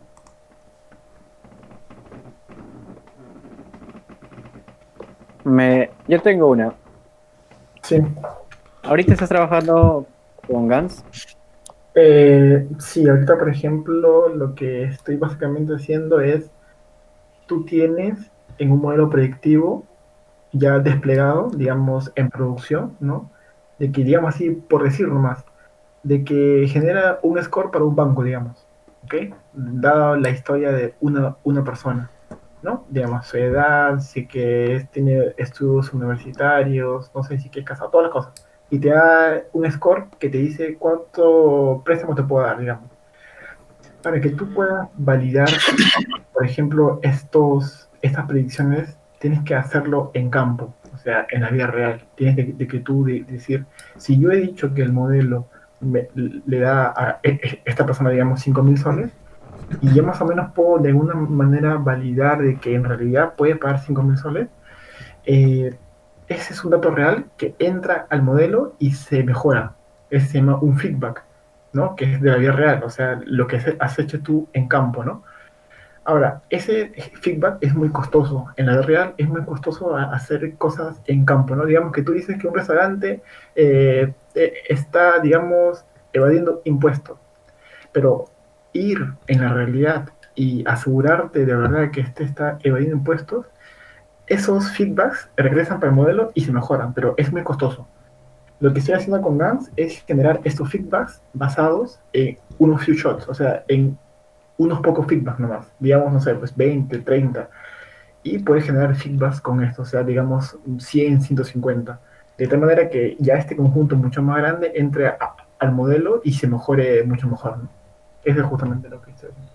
Me, yo tengo una. Sí. Ahorita estás trabajando con Gans. Eh, sí, ahorita por ejemplo lo que estoy básicamente haciendo es, tú tienes en un modelo predictivo ya desplegado, digamos, en producción, ¿no? De que, digamos así, por decirlo más, de que genera un score para un banco, digamos, ¿ok? Dado la historia de una, una persona, ¿no? Digamos, su edad, si que es- tiene estudios universitarios, no sé si que es casado, todas las cosas. Y te da un score que te dice cuánto préstamo te puedo dar, digamos. Para que tú puedas validar, por ejemplo, estos, estas predicciones, tienes que hacerlo en campo, o sea, en la vida real. Tienes de, de que tú de- decir, si yo he dicho que el modelo me- le da a e- e- esta persona, digamos, cinco mil soles, y yo más o menos puedo de alguna manera validar de que en realidad puede pagar cinco mil soles, eh, ese es un dato real que entra al modelo y se mejora. Ese se llama un feedback, ¿no? Que es de la vida real, o sea, lo que has hecho tú en campo, ¿no? Ahora, ese feedback es muy costoso. En la vida real es muy costoso a- hacer cosas en campo, ¿no? Digamos que tú dices que un restaurante eh, eh, está, digamos, evadiendo impuestos, pero ir en la realidad y asegurarte de verdad que este está evadiendo impuestos, esos feedbacks regresan para el modelo y se mejoran, pero es muy costoso. Lo que estoy haciendo con GANs es generar estos feedbacks basados en unos few shots, o sea, en unos pocos feedbacks nomás, digamos, no sé, pues veinte, treinta, y puedes generar feedbacks con esto, o sea, digamos cien, ciento cincuenta, de tal manera que ya este conjunto mucho más grande entre a- al modelo y se mejore mucho mejor, ¿no? Eso es justamente lo que estoy haciendo.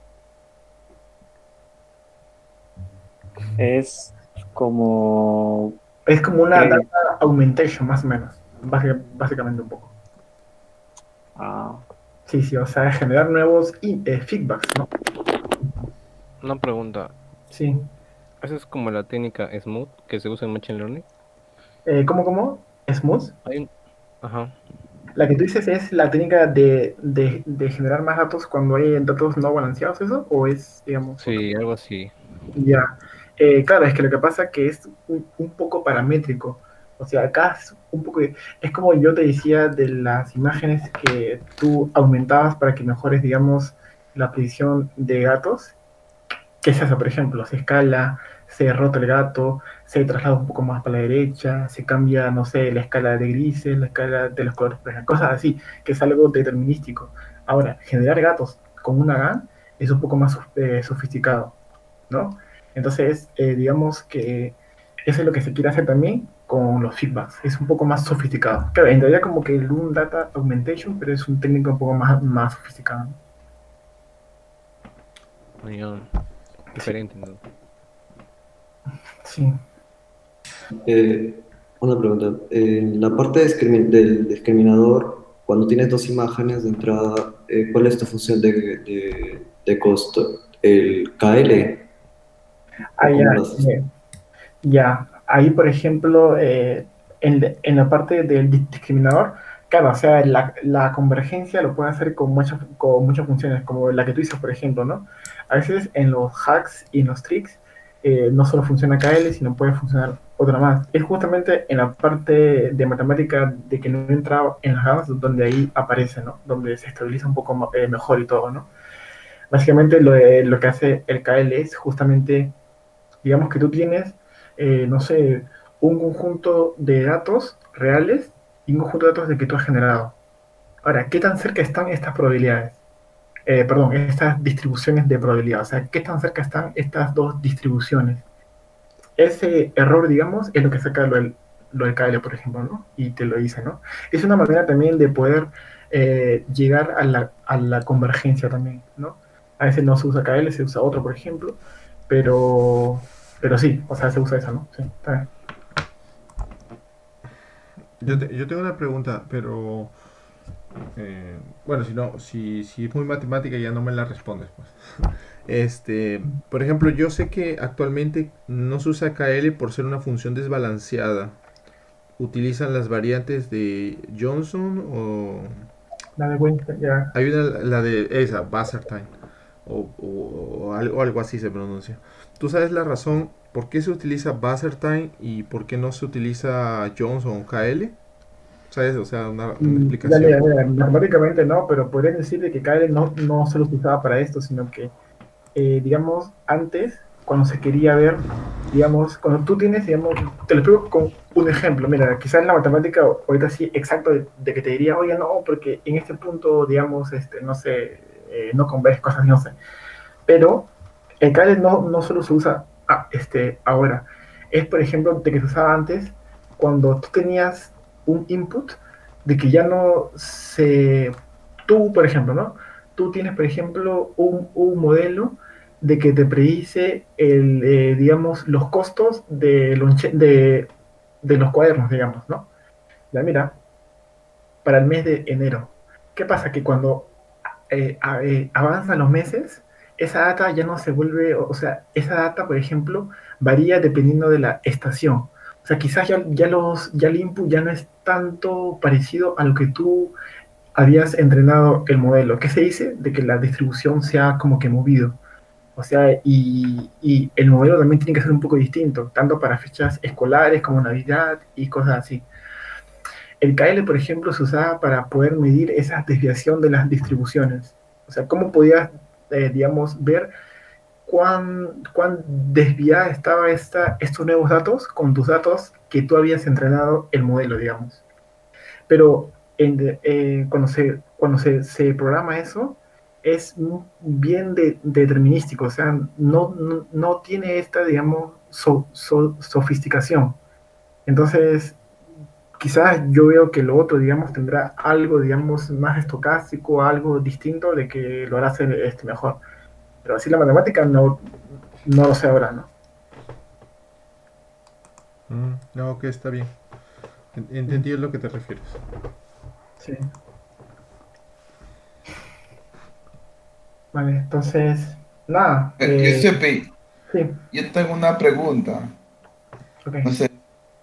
Es como Es como una que data augmentation, más o menos, básica- básicamente un poco. ah, Sí, sí, o sea, generar nuevos i- eh, feedbacks, ¿no? Una pregunta. Sí. ¿Esa es como la técnica Smooth que se usa en Machine Learning? Eh, ¿cómo, cómo? ¿Smooth? Hay un... Ajá. La que tú dices es la técnica de, de, de generar más datos cuando hay datos no balanceados, ¿eso? ¿O es, digamos, otra? Sí, algo así. Ya. Eh, claro, es que lo que pasa es que es un, un poco paramétrico. O sea, acá es un poco... Es como yo te decía de las imágenes que tú aumentabas para que mejores, digamos, la predicción de gatos. ¿Qué es eso? Por ejemplo, se escala, se rota el gato, se traslada un poco más para la derecha, se cambia, no sé, la escala de grises, la escala de los colores, pues, cosas así, que es algo determinístico. Ahora, generar gatos con una GAN es un poco más eh, sofisticado, ¿no? Entonces, eh, digamos que eso es lo que se quiere hacer también, con los feedbacks. Es un poco más sofisticado. Claro, en realidad como que el Loom Data Augmentation, pero es un técnico un poco más, más sofisticado. Oigan, diferente, ¿no? Sí. Eh, una pregunta. En la parte de discrimi- del discriminador, cuando tienes dos imágenes de entrada, eh, ¿cuál es tu función de, de, de costo? ¿El K L? ¿O Ahí ya, cómo lo haces? eh, ya. Ahí, por ejemplo, eh, en, en la parte del di- discriminador, claro, o sea, la, la convergencia lo puede hacer con muchas, con muchas funciones, como la que tú dices, por ejemplo, ¿no? A veces en los hacks y en los tricks eh, no solo funciona K L, sino puede funcionar otra más. Es justamente en la parte de matemática de que no entra en las gamas donde ahí aparece, ¿no? Donde se estabiliza un poco ma- eh, mejor y todo, ¿no? Básicamente lo, de- lo que hace el K L es justamente, digamos que tú tienes, eh, no sé, un conjunto de datos reales y un conjunto de datos de que tú has generado. Ahora, ¿qué tan cerca están estas probabilidades? Eh, perdón, estas distribuciones de probabilidad. O sea, ¿qué tan cerca están estas dos distribuciones? Ese error, digamos, es lo que saca lo del, lo del K L, por ejemplo, ¿no? Y te lo dice, ¿no? Es una manera también de poder eh, llegar a la, a la convergencia también, ¿no? A veces no se usa K L, se usa otro, por ejemplo, pero, pero sí, o sea, se usa esa, ¿no? Sí, está bien. Yo, te- yo tengo una pregunta, pero eh, bueno, si no, si, si es muy matemática ya no me la respondes, pues. Este, por ejemplo, yo sé que actualmente no se usa K L por ser una función desbalanceada. ¿Utilizan las variantes de Johnson o La de Wednesday, ya. hay una, la de esa, Bassertine, o, o- o algo, algo así se pronuncia? ¿Tú sabes la razón por qué se utiliza Bassertine y por qué no se utiliza Johnson o K L? ¿Sabes? O sea, una, una Mm, ya, explicación. mira, mira, matemáticamente no, pero podría decir de que K L no, no solo se usaba para esto, sino que eh, digamos, antes, cuando se quería ver, digamos, cuando tú tienes, digamos, te lo explico con un ejemplo, mira, quizás en la matemática ahorita sí exacto de, de que te diría, oye, no, porque en este punto, digamos, este, no sé, eh, no converges cosas, no sé, pero el K L no, no solo se usa ah, este, ahora, es por ejemplo de que se usaba antes cuando tú tenías un input de que ya no se... Tú, por ejemplo, ¿no? Tú tienes, por ejemplo, un, un modelo de que te predice, el, eh, digamos, los costos de, lonche- de, de los cuadernos, digamos, ¿no? Ya mira, para el mes de enero. ¿Qué pasa? Que cuando eh, a- eh, avanzan los meses, esa data ya no se vuelve, o sea, esa data, por ejemplo, varía dependiendo de la estación. O sea, quizás ya, ya, los, ya el input ya no es tanto parecido a lo que tú habías entrenado el modelo. ¿Qué se dice? De que la distribución se ha como que movido. O sea, y, y el modelo también tiene que ser un poco distinto, tanto para fechas escolares como Navidad y cosas así. El K L, por ejemplo, se usaba para poder medir esa desviación de las distribuciones. O sea, cómo podías, eh, digamos, ver cuán, cuán desviada estaba esta, estos nuevos datos con tus datos que tú habías entrenado el modelo, digamos. Pero en, eh, cuando, se, cuando se, se programa eso, es bien de, determinístico, o sea, no, no, no tiene esta, digamos, so, so, sofisticación. Entonces, quizás yo veo que lo otro, digamos, tendrá algo, digamos, más estocástico, algo distinto de que lo hará hacer este mejor. Pero así la matemática no, no lo sé ahora, ¿no? Mm, no, ok, está bien. En- Entendí a lo que te refieres. Sí. Vale, entonces, nada, Eh, eh, Giuseppe, sí, yo tengo una pregunta. ok. No sé,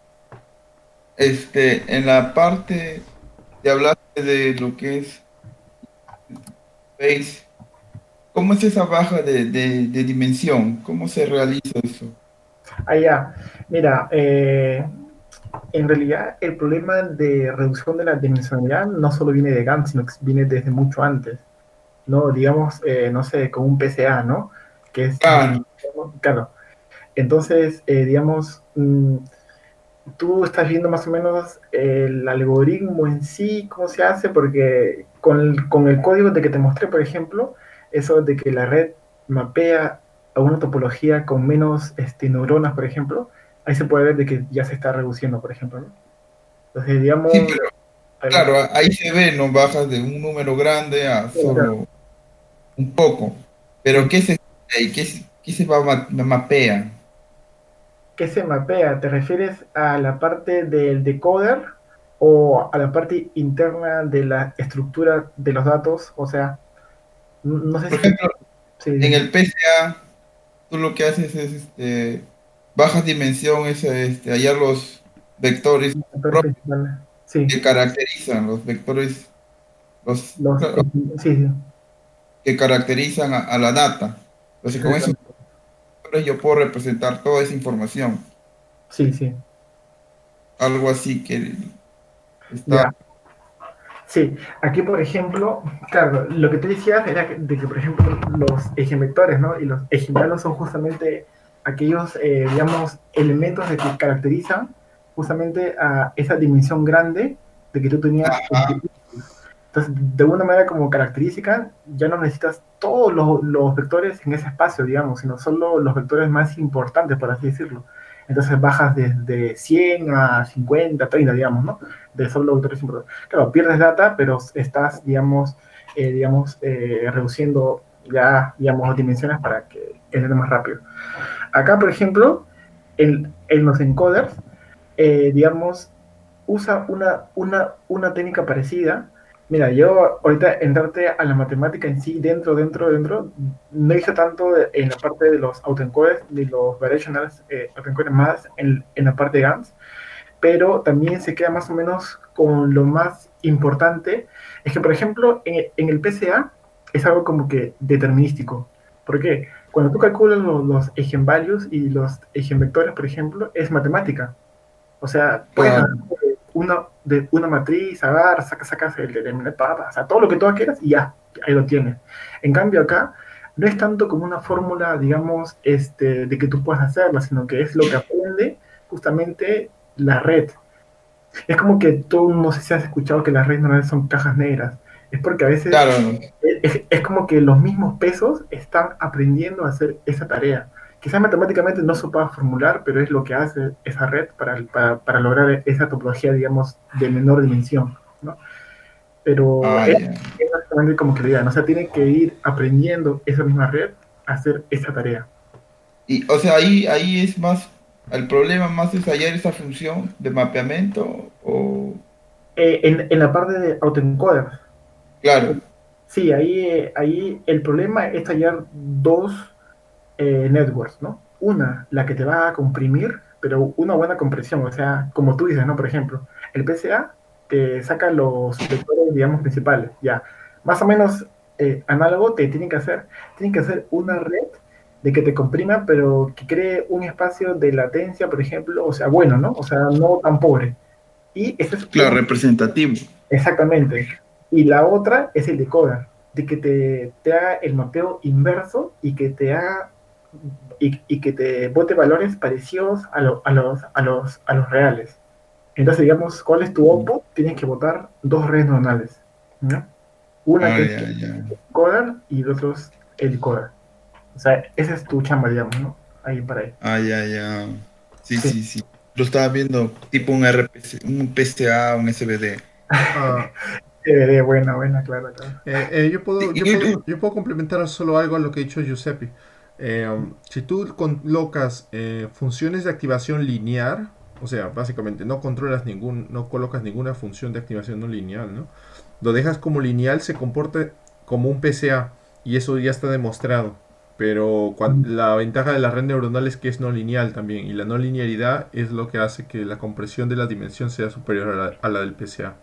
este, en la parte de hablaste de lo que es Base, ¿cómo es esa baja de, de- de dimensión? ¿Cómo se realiza eso? Ah, ya. Mira, eh, en realidad el problema de reducción de la dimensionalidad no solo viene de GAN, sino que viene desde mucho antes, ¿no? Digamos, eh, no sé, con un P C A, ¿no? Que es Claro, dimensión, claro. Entonces, eh, digamos, mm, tú estás viendo más o menos el algoritmo en sí, cómo se hace, porque con el, con el código de que te mostré, por ejemplo, eso de que la red mapea a una topología con menos este, neuronas, por ejemplo, ahí se puede ver de que ya se está reduciendo, por ejemplo, ¿no? Entonces, digamos, Sí, pero ahí, claro, a- ahí se ve, no bajas de un número grande a claro, claro, solo un poco. Pero sí. ¿qué se, eh, qué, se- qué se va ma- mapea? ¿Qué se mapea? ¿Te refieres a la parte del decoder o a la parte interna de la estructura de los datos? O sea, no no sé Por si... ejemplo, Sí, en dime. el P C A, tú lo que haces es este, bajas dimensión, es este, hallar los vectores Actores propios principales. Sí, que caracterizan, los vectores los, los... claro, Sí, sí, que caracterizan a, a la data. Entonces, con esos exactamente. vectores yo puedo representar toda esa información. Sí, sí. Algo así que está... Ya. Sí, aquí por ejemplo, claro, lo que tú decías era que- de que, por ejemplo, los ejevectores, ¿no? Y los ejemplanos son justamente aquellos, eh, digamos, elementos de que caracterizan justamente a esa dimensión grande de que tú tenías en tu... Ajá, Entonces, de alguna manera como característica, ya no necesitas todos los, los vectores en ese espacio, digamos, sino solo los vectores más importantes, por así decirlo. Entonces bajas desde cien a cincuenta, treinta, digamos, ¿no? De solo los vectores importantes. Claro, pierdes data, pero estás, digamos, eh, digamos eh, reduciendo ya, digamos, dimensiones para que entre más rápido. Acá, por ejemplo, en, en los encoders, eh, digamos, usa una, una, una técnica parecida. Mira, yo ahorita entrarte a la matemática en sí, dentro, dentro, dentro, no hice tanto en la parte de los autoencoders ni los variationals eh, autoencoders más en, en la parte de GANs, pero también se queda más o menos con lo más importante. Es que, por ejemplo, en, en el P C A es algo como que determinístico. ¿Por qué? Cuando tú calculas los, los eigenvalues y los eigenvectores, por ejemplo, es matemática. O sea, puedes claro. hacer una, de una matriz, agarras, sacas, sacas el determinante, o sea, todo lo que tú quieras y ya, ahí lo tienes. En cambio acá, no es tanto como una fórmula, digamos, este, de que tú puedas hacerla, sino que es lo que aprende justamente la red. Es como que tú, no sé si has escuchado que las redes normales son cajas negras. Es porque a veces Claro, es, es como que los mismos pesos están aprendiendo a hacer esa tarea. Quizás matemáticamente no se pueda formular, pero es lo que hace esa red para, para, para lograr esa topología, digamos, de menor dimensión, ¿no? Pero ah, es, ya. es básicamente como que le digan, o sea, tiene que ir aprendiendo esa misma red a hacer esa tarea. Y, o sea, ahí, ahí es más, el problema más es hallar esa función de mapeamiento o, Eh, en, en la parte de autoencoder, claro, sí, ahí, eh, ahí el problema es hallar dos eh, networks, ¿no? Una, la que te va a comprimir, pero una buena compresión, o sea, como tú dices, ¿no? Por ejemplo, el P C A te saca los vectores, digamos, principales, ya. Más o menos eh, análogo te tienen que hacer, tienen que hacer una red de que te comprima, pero que cree un espacio de latencia, por ejemplo, o sea, bueno, ¿no? O sea, no tan pobre. Y ese es claro, un... representativo. Exactamente. Y la otra es el decoder, de que te, te haga el mapeo inverso y que te haga y, y que te bote valores parecidos a, lo- a los, a, los, a los reales. Entonces, digamos, ¿cuál es tu output? Tienes que botar dos redes neuronales, ¿no? Una Ah, que es ya, ya. el encoder y el otro es el decoder. O sea, esa es tu chamba, digamos, ¿no? Ahí para ahí. Ah, ya, ya. Sí, Sí. sí, sí. Lo estaba viendo tipo un R P C, un P C A, un S V D. Ah, D V D, buena, buena, claro, claro. eh, eh, yo Y- puedo, yo y- puedo, y- yo puedo complementar solo algo a lo que ha dicho Giuseppe. Eh, um, si tú colocas eh, funciones de activación lineal, o sea, básicamente no controlas ningún, no colocas ninguna función de activación no lineal, ¿no? Lo dejas como lineal, se comporta como un P C A y eso ya está demostrado. Pero cuan- la ventaja de la red neuronal es que es no lineal también y la no linealidad es lo que hace que la compresión de la dimensión sea superior a la, a la del P C A.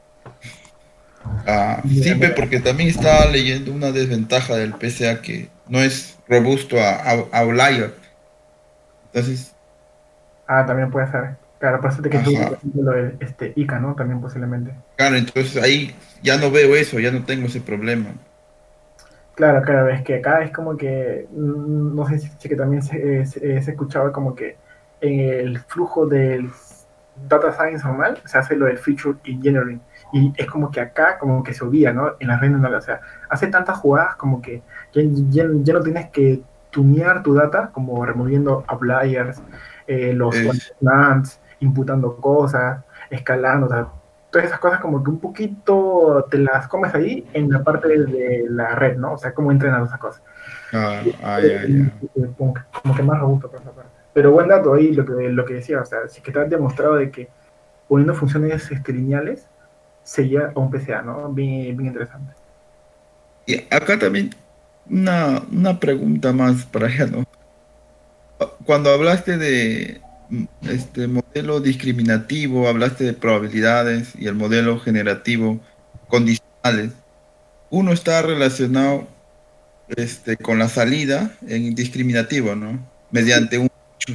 ah, Mira, sí, pe, mira. porque también estaba leyendo una desventaja del P C A que no es robusto a, a, a outlier. Entonces, Ah, también puede ser. Claro, por eso te que tú, por ajá. ejemplo, lo del este, I C A, ¿no? También posiblemente. Claro, entonces ahí ya no veo eso, ya no tengo ese problema. Claro, claro, es que acá es como que, mm, no sé si, si que también se, eh, se, eh, se escuchaba como que en el flujo del data science normal se hace lo del feature engineering y es como que acá como que se olvida, ¿no? En la red neuronal, o sea, hace tantas jugadas como que ya, ya- ya no tienes que tunear tu data como removiendo outliers, eh, los Es, NANDs, imputando cosas, escalando, o sea, todas esas cosas como que un poquito te las comes ahí en la parte de la red, ¿no? O sea, cómo entrenar esas cosas. ah, ah, Eh, ya, ya. como, que, como que más robusto por esa parte. Pero buen dato ahí lo que, lo que decía, o sea, si que te has demostrado de que poniendo funciones este, lineales se llega a un P C A, ¿no? Bien, bien interesante. Y acá también una, una pregunta más para allá, ¿no? Cuando hablaste de mm, este modelo discriminativo, hablaste de probabilidades y el modelo generativo condicionales. Uno está relacionado este, con la salida en discriminativo, ¿no? Sí. Mediante un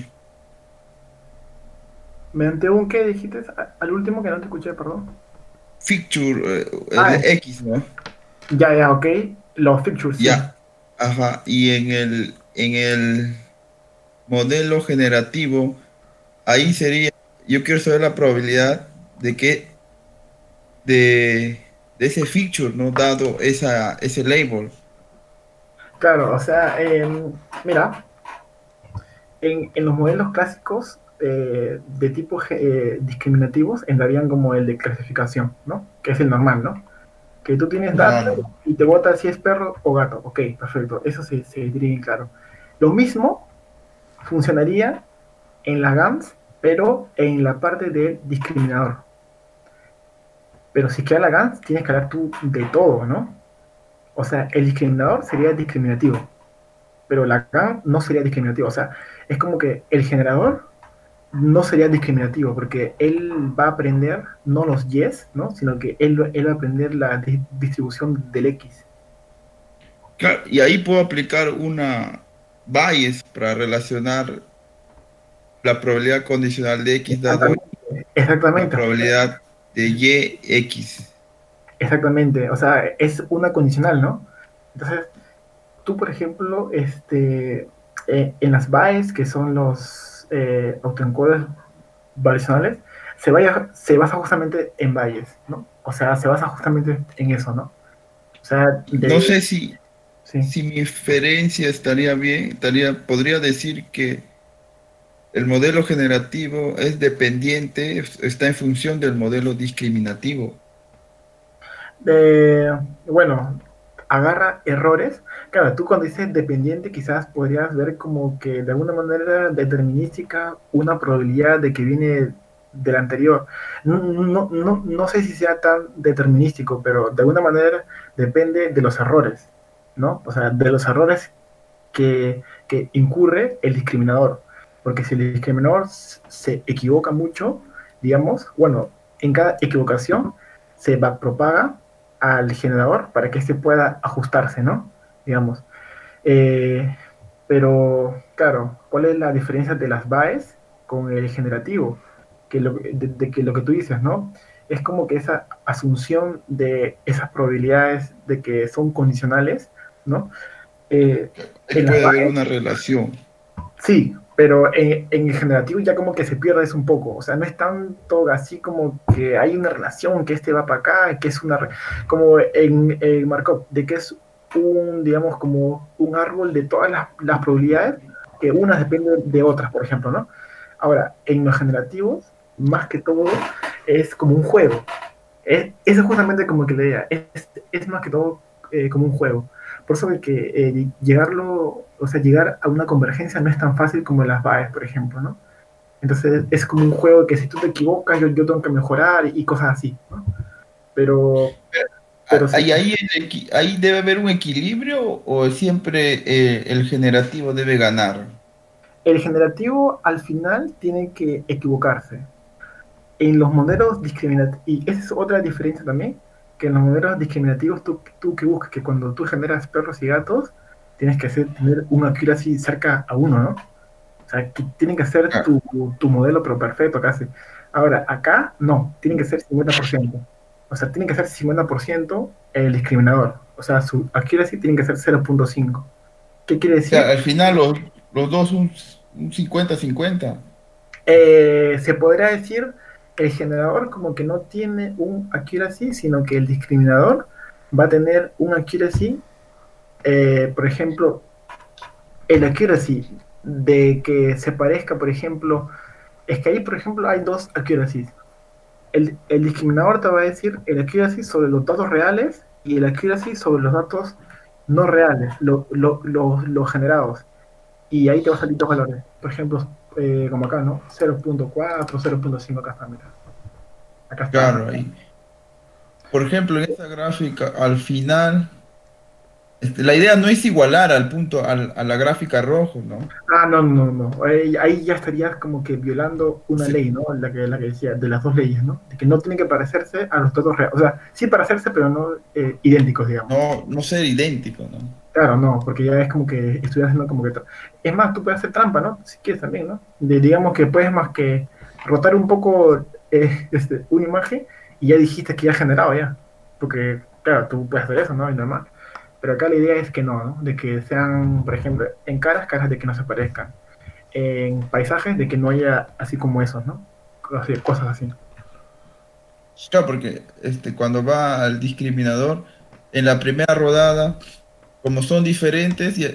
Mediante un qué dijiste A- al último que no te escuché, perdón. feature, eh, el Ah, X, ¿no? ya, ya, ok. Los features, sí. Ya, ajá. Y en el, en el modelo generativo, ahí sería, yo quiero saber la probabilidad de que de, de ese feature, ¿no? Dado esa, ese label. Claro, o sea, em, mira, en, en los modelos clásicos eh, de tipo eh, discriminativos entrarían como el de clasificación, ¿no? Que es el normal, ¿no? Que tú tienes datos Claro. y te vota si es perro o gato. Ok, perfecto, eso se, se diría bien claro. Lo mismo funcionaría en la GAMS, pero en la parte del discriminador. Pero si queda la GAMS, tienes que hablar tú de todo, ¿no? O sea, el discriminador sería discriminativo, pero la GAMS no sería discriminativo. O sea, es como que el generador no sería discriminativo, porque él va a aprender no los yes, ¿no? Sino que él, él va a aprender la di- distribución del X. Claro, y ahí puedo aplicar una bias para relacionar la probabilidad condicional de X dado Exactamente, la exactamente, probabilidad de Y X. exactamente. O sea, es una condicional, ¿no? Entonces, tú, por ejemplo, este, eh, en las B A Es, que son los eh, autoencoders variacionales, se, vaya, se basa justamente en valles, ¿no? O sea, se basa justamente en eso, ¿no? O sea, No de, sé si, sí. si mi inferencia estaría bien, estaría, podría decir que el modelo generativo es dependiente, está en función del modelo discriminativo. Eh, bueno, agarra errores. Claro, tú cuando dices dependiente, quizás podrías ver como que de alguna manera determinística una probabilidad de que viene del anterior. No, no, no, no sé si sea tan determinístico, pero de alguna manera depende de los errores, ¿no? O sea, de los errores que, que incurre el discriminador. Porque si el discriminador se equivoca mucho, digamos, bueno, en cada equivocación se va, propaga al generador para que éste pueda ajustarse, ¿no? Digamos. Eh, pero, claro, ¿cuál es la diferencia de las B A Es con el generativo? Que lo, de, de que lo que tú dices, ¿no? Es como que esa asunción de esas probabilidades de que son condicionales, ¿no? Eh, Ahí en las puede haber B A Es, una relación. sí, pero en, en el generativo ya como que se pierde eso un poco. O sea, no es tanto así como que hay una relación, que este va para acá, que es una. re- Como en, en Markov, de que es un, digamos, como un árbol de todas las, las probabilidades, que unas dependen de otras, por ejemplo, ¿no? Ahora, en los generativos, más que todo, es como un juego. Es, eso es justamente como que la idea, es, es más que todo eh, como un juego. Por eso de que eh, llegarlo, o sea, llegar a una convergencia no es tan fácil como en las B A Es, por ejemplo, ¿no? Entonces es como un juego que si tú te equivocas, yo, yo tengo que mejorar y, y cosas así, ¿no? Pero, pero sí, ¿Ahí, ahí, el equi- ahí debe haber un equilibrio o siempre eh, el generativo debe ganar? el generativo al final tiene que equivocarse. En los modelos discriminativos, y esa es otra diferencia también, que en los modelos discriminativos tú, tú que buscas que cuando tú generas perros y gatos, tienes que hacer, tener una accuracy cerca a uno, ¿no? O sea, que tiene que ser Ah, tu, tu modelo, pero perfecto casi. Ahora, acá no, tiene que ser cincuenta por ciento. O sea, tiene que ser cincuenta por ciento el discriminador. O sea, su accuracy tiene que ser cero punto cinco. ¿Qué quiere o sea, decir? al final los, los dos un, un cincuenta cincuenta. Eh, se podría decir el generador como que no tiene un accuracy, sino que el discriminador va a tener un accuracy, eh, por ejemplo, el accuracy de que se parezca, por ejemplo, es que ahí, por ejemplo, hay dos accuracies. El, el discriminador te va a decir el accuracy sobre los datos reales y el accuracy sobre los datos no reales, lo- lo- lo- los generados. Y ahí te va a salir dos valores. Por ejemplo, eh, como acá, ¿no? cero punto cuatro, cero punto cinco, acá está, mira. Acá está. Claro, ahí. Por ejemplo, en esta gráfica, al final, este, la idea no es igualar al punto, al- a la gráfica rojo, ¿no? Ah, no, no, no. Ahí, ahí ya estarías como que violando una Sí. ley, ¿no? La que, la que decía, de las dos leyes, ¿no? De que no tienen que parecerse a los datos reales. O sea, sí parecerse, pero no eh, idénticos, digamos. No, no ser idéntico, ¿no? Claro, no, porque ya es como que estoy haciendo como que... tra- Es más, tú puedes hacer trampa, ¿no? Si quieres también, ¿no? De- digamos que puedes más que rotar un poco eh, este, una imagen y ya dijiste que ya ha generado ya. Porque, claro, tú puedes hacer eso, ¿no? Es normal. Pero acá la idea es que no, ¿no? De que sean, por ejemplo, en caras, caras de que no se parezcan. En paisajes, de que no haya así como esos, ¿no? Así, cosas así. Claro, porque este, cuando va al discriminador, en la primera rodada, como son diferentes, y,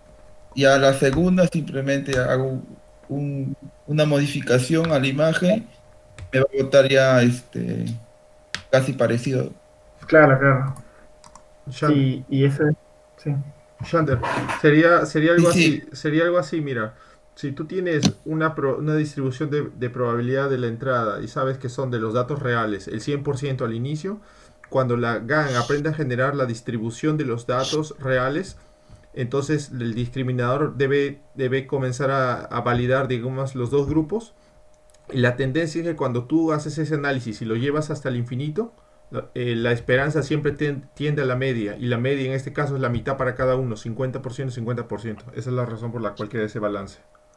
y a la segunda simplemente hago un- una modificación a la imagen, me va a botar ya este, casi parecido. Claro, claro. Shan- Sí, y eso es... Sí. Shander, sería, sería Sí, algo sí, así, sería algo así, mira, si tú tienes una, pro- una distribución de, de probabilidad de la entrada y sabes que son de los datos reales, el cien por ciento al inicio, cuando la GAN aprende a generar la distribución de los datos reales, entonces el discriminador debe, debe comenzar a, a validar, digamos, los dos grupos. Y la tendencia es que cuando tú haces ese análisis y lo llevas hasta el infinito, la, eh, la esperanza siempre ten- tiende a la media. Y la media en este caso es la mitad para cada uno, cincuenta por ciento, cincuenta por ciento. Esa es la razón por la cual queda ese balance.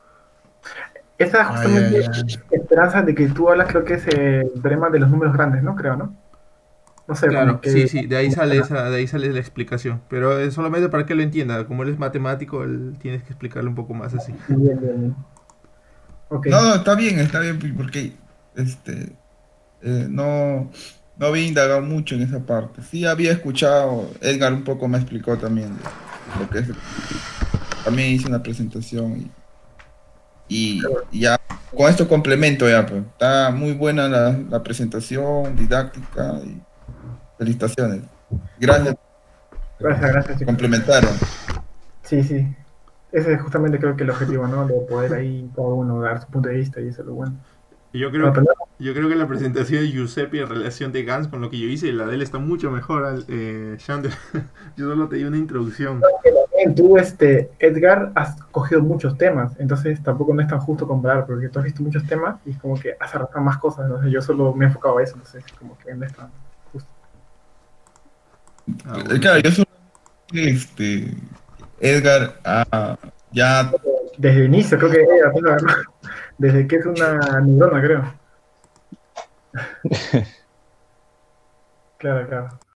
Esa es ah, ya, justamente ya. esperanza de que tú hablas, creo que es el tema de los números grandes, ¿no? Creo, ¿no? No sé, como Claro, sí, que... sí, de ahí sale esa, de ahí sale la explicación. Pero es solamente para que lo entienda. Como él es matemático, él tienes que explicarle un poco más así. Bien, bien, bien. Ok. No, no, está bien, está bien, porque este, eh, no, no había indagado mucho en esa parte. Sí había escuchado, Edgar un poco me explicó también de lo que es. También hice una presentación y, y- y ya con esto complemento ya, pues. Está muy buena la, la presentación, didáctica y felicitaciones. Gracias, Gracias, gracias, chicos. complementaron. Sí, sí. Ese es justamente creo que el objetivo, ¿no? De poder ahí cada uno dar su punto de vista y eso es lo bueno. Y Yo Para creo, aprender. yo creo que la presentación de Giuseppe en relación de Gans con lo que yo hice, la de él está mucho mejor, al- eh, Shander. Yo solo te di una introducción. También tú, este, Edgar, has cogido muchos temas, entonces tampoco no es tan justo comparar, porque tú has visto muchos temas y es como que has arrastrado más cosas, entonces yo solo me he enfocado a eso, entonces como que no es tan justo. Ah, Eh, bueno, Claro, sí. yo solo este, Edgar ah, ya Desde el inicio, creo que era, Edgar, ¿no? Desde que es una neurona, creo. Claro, claro.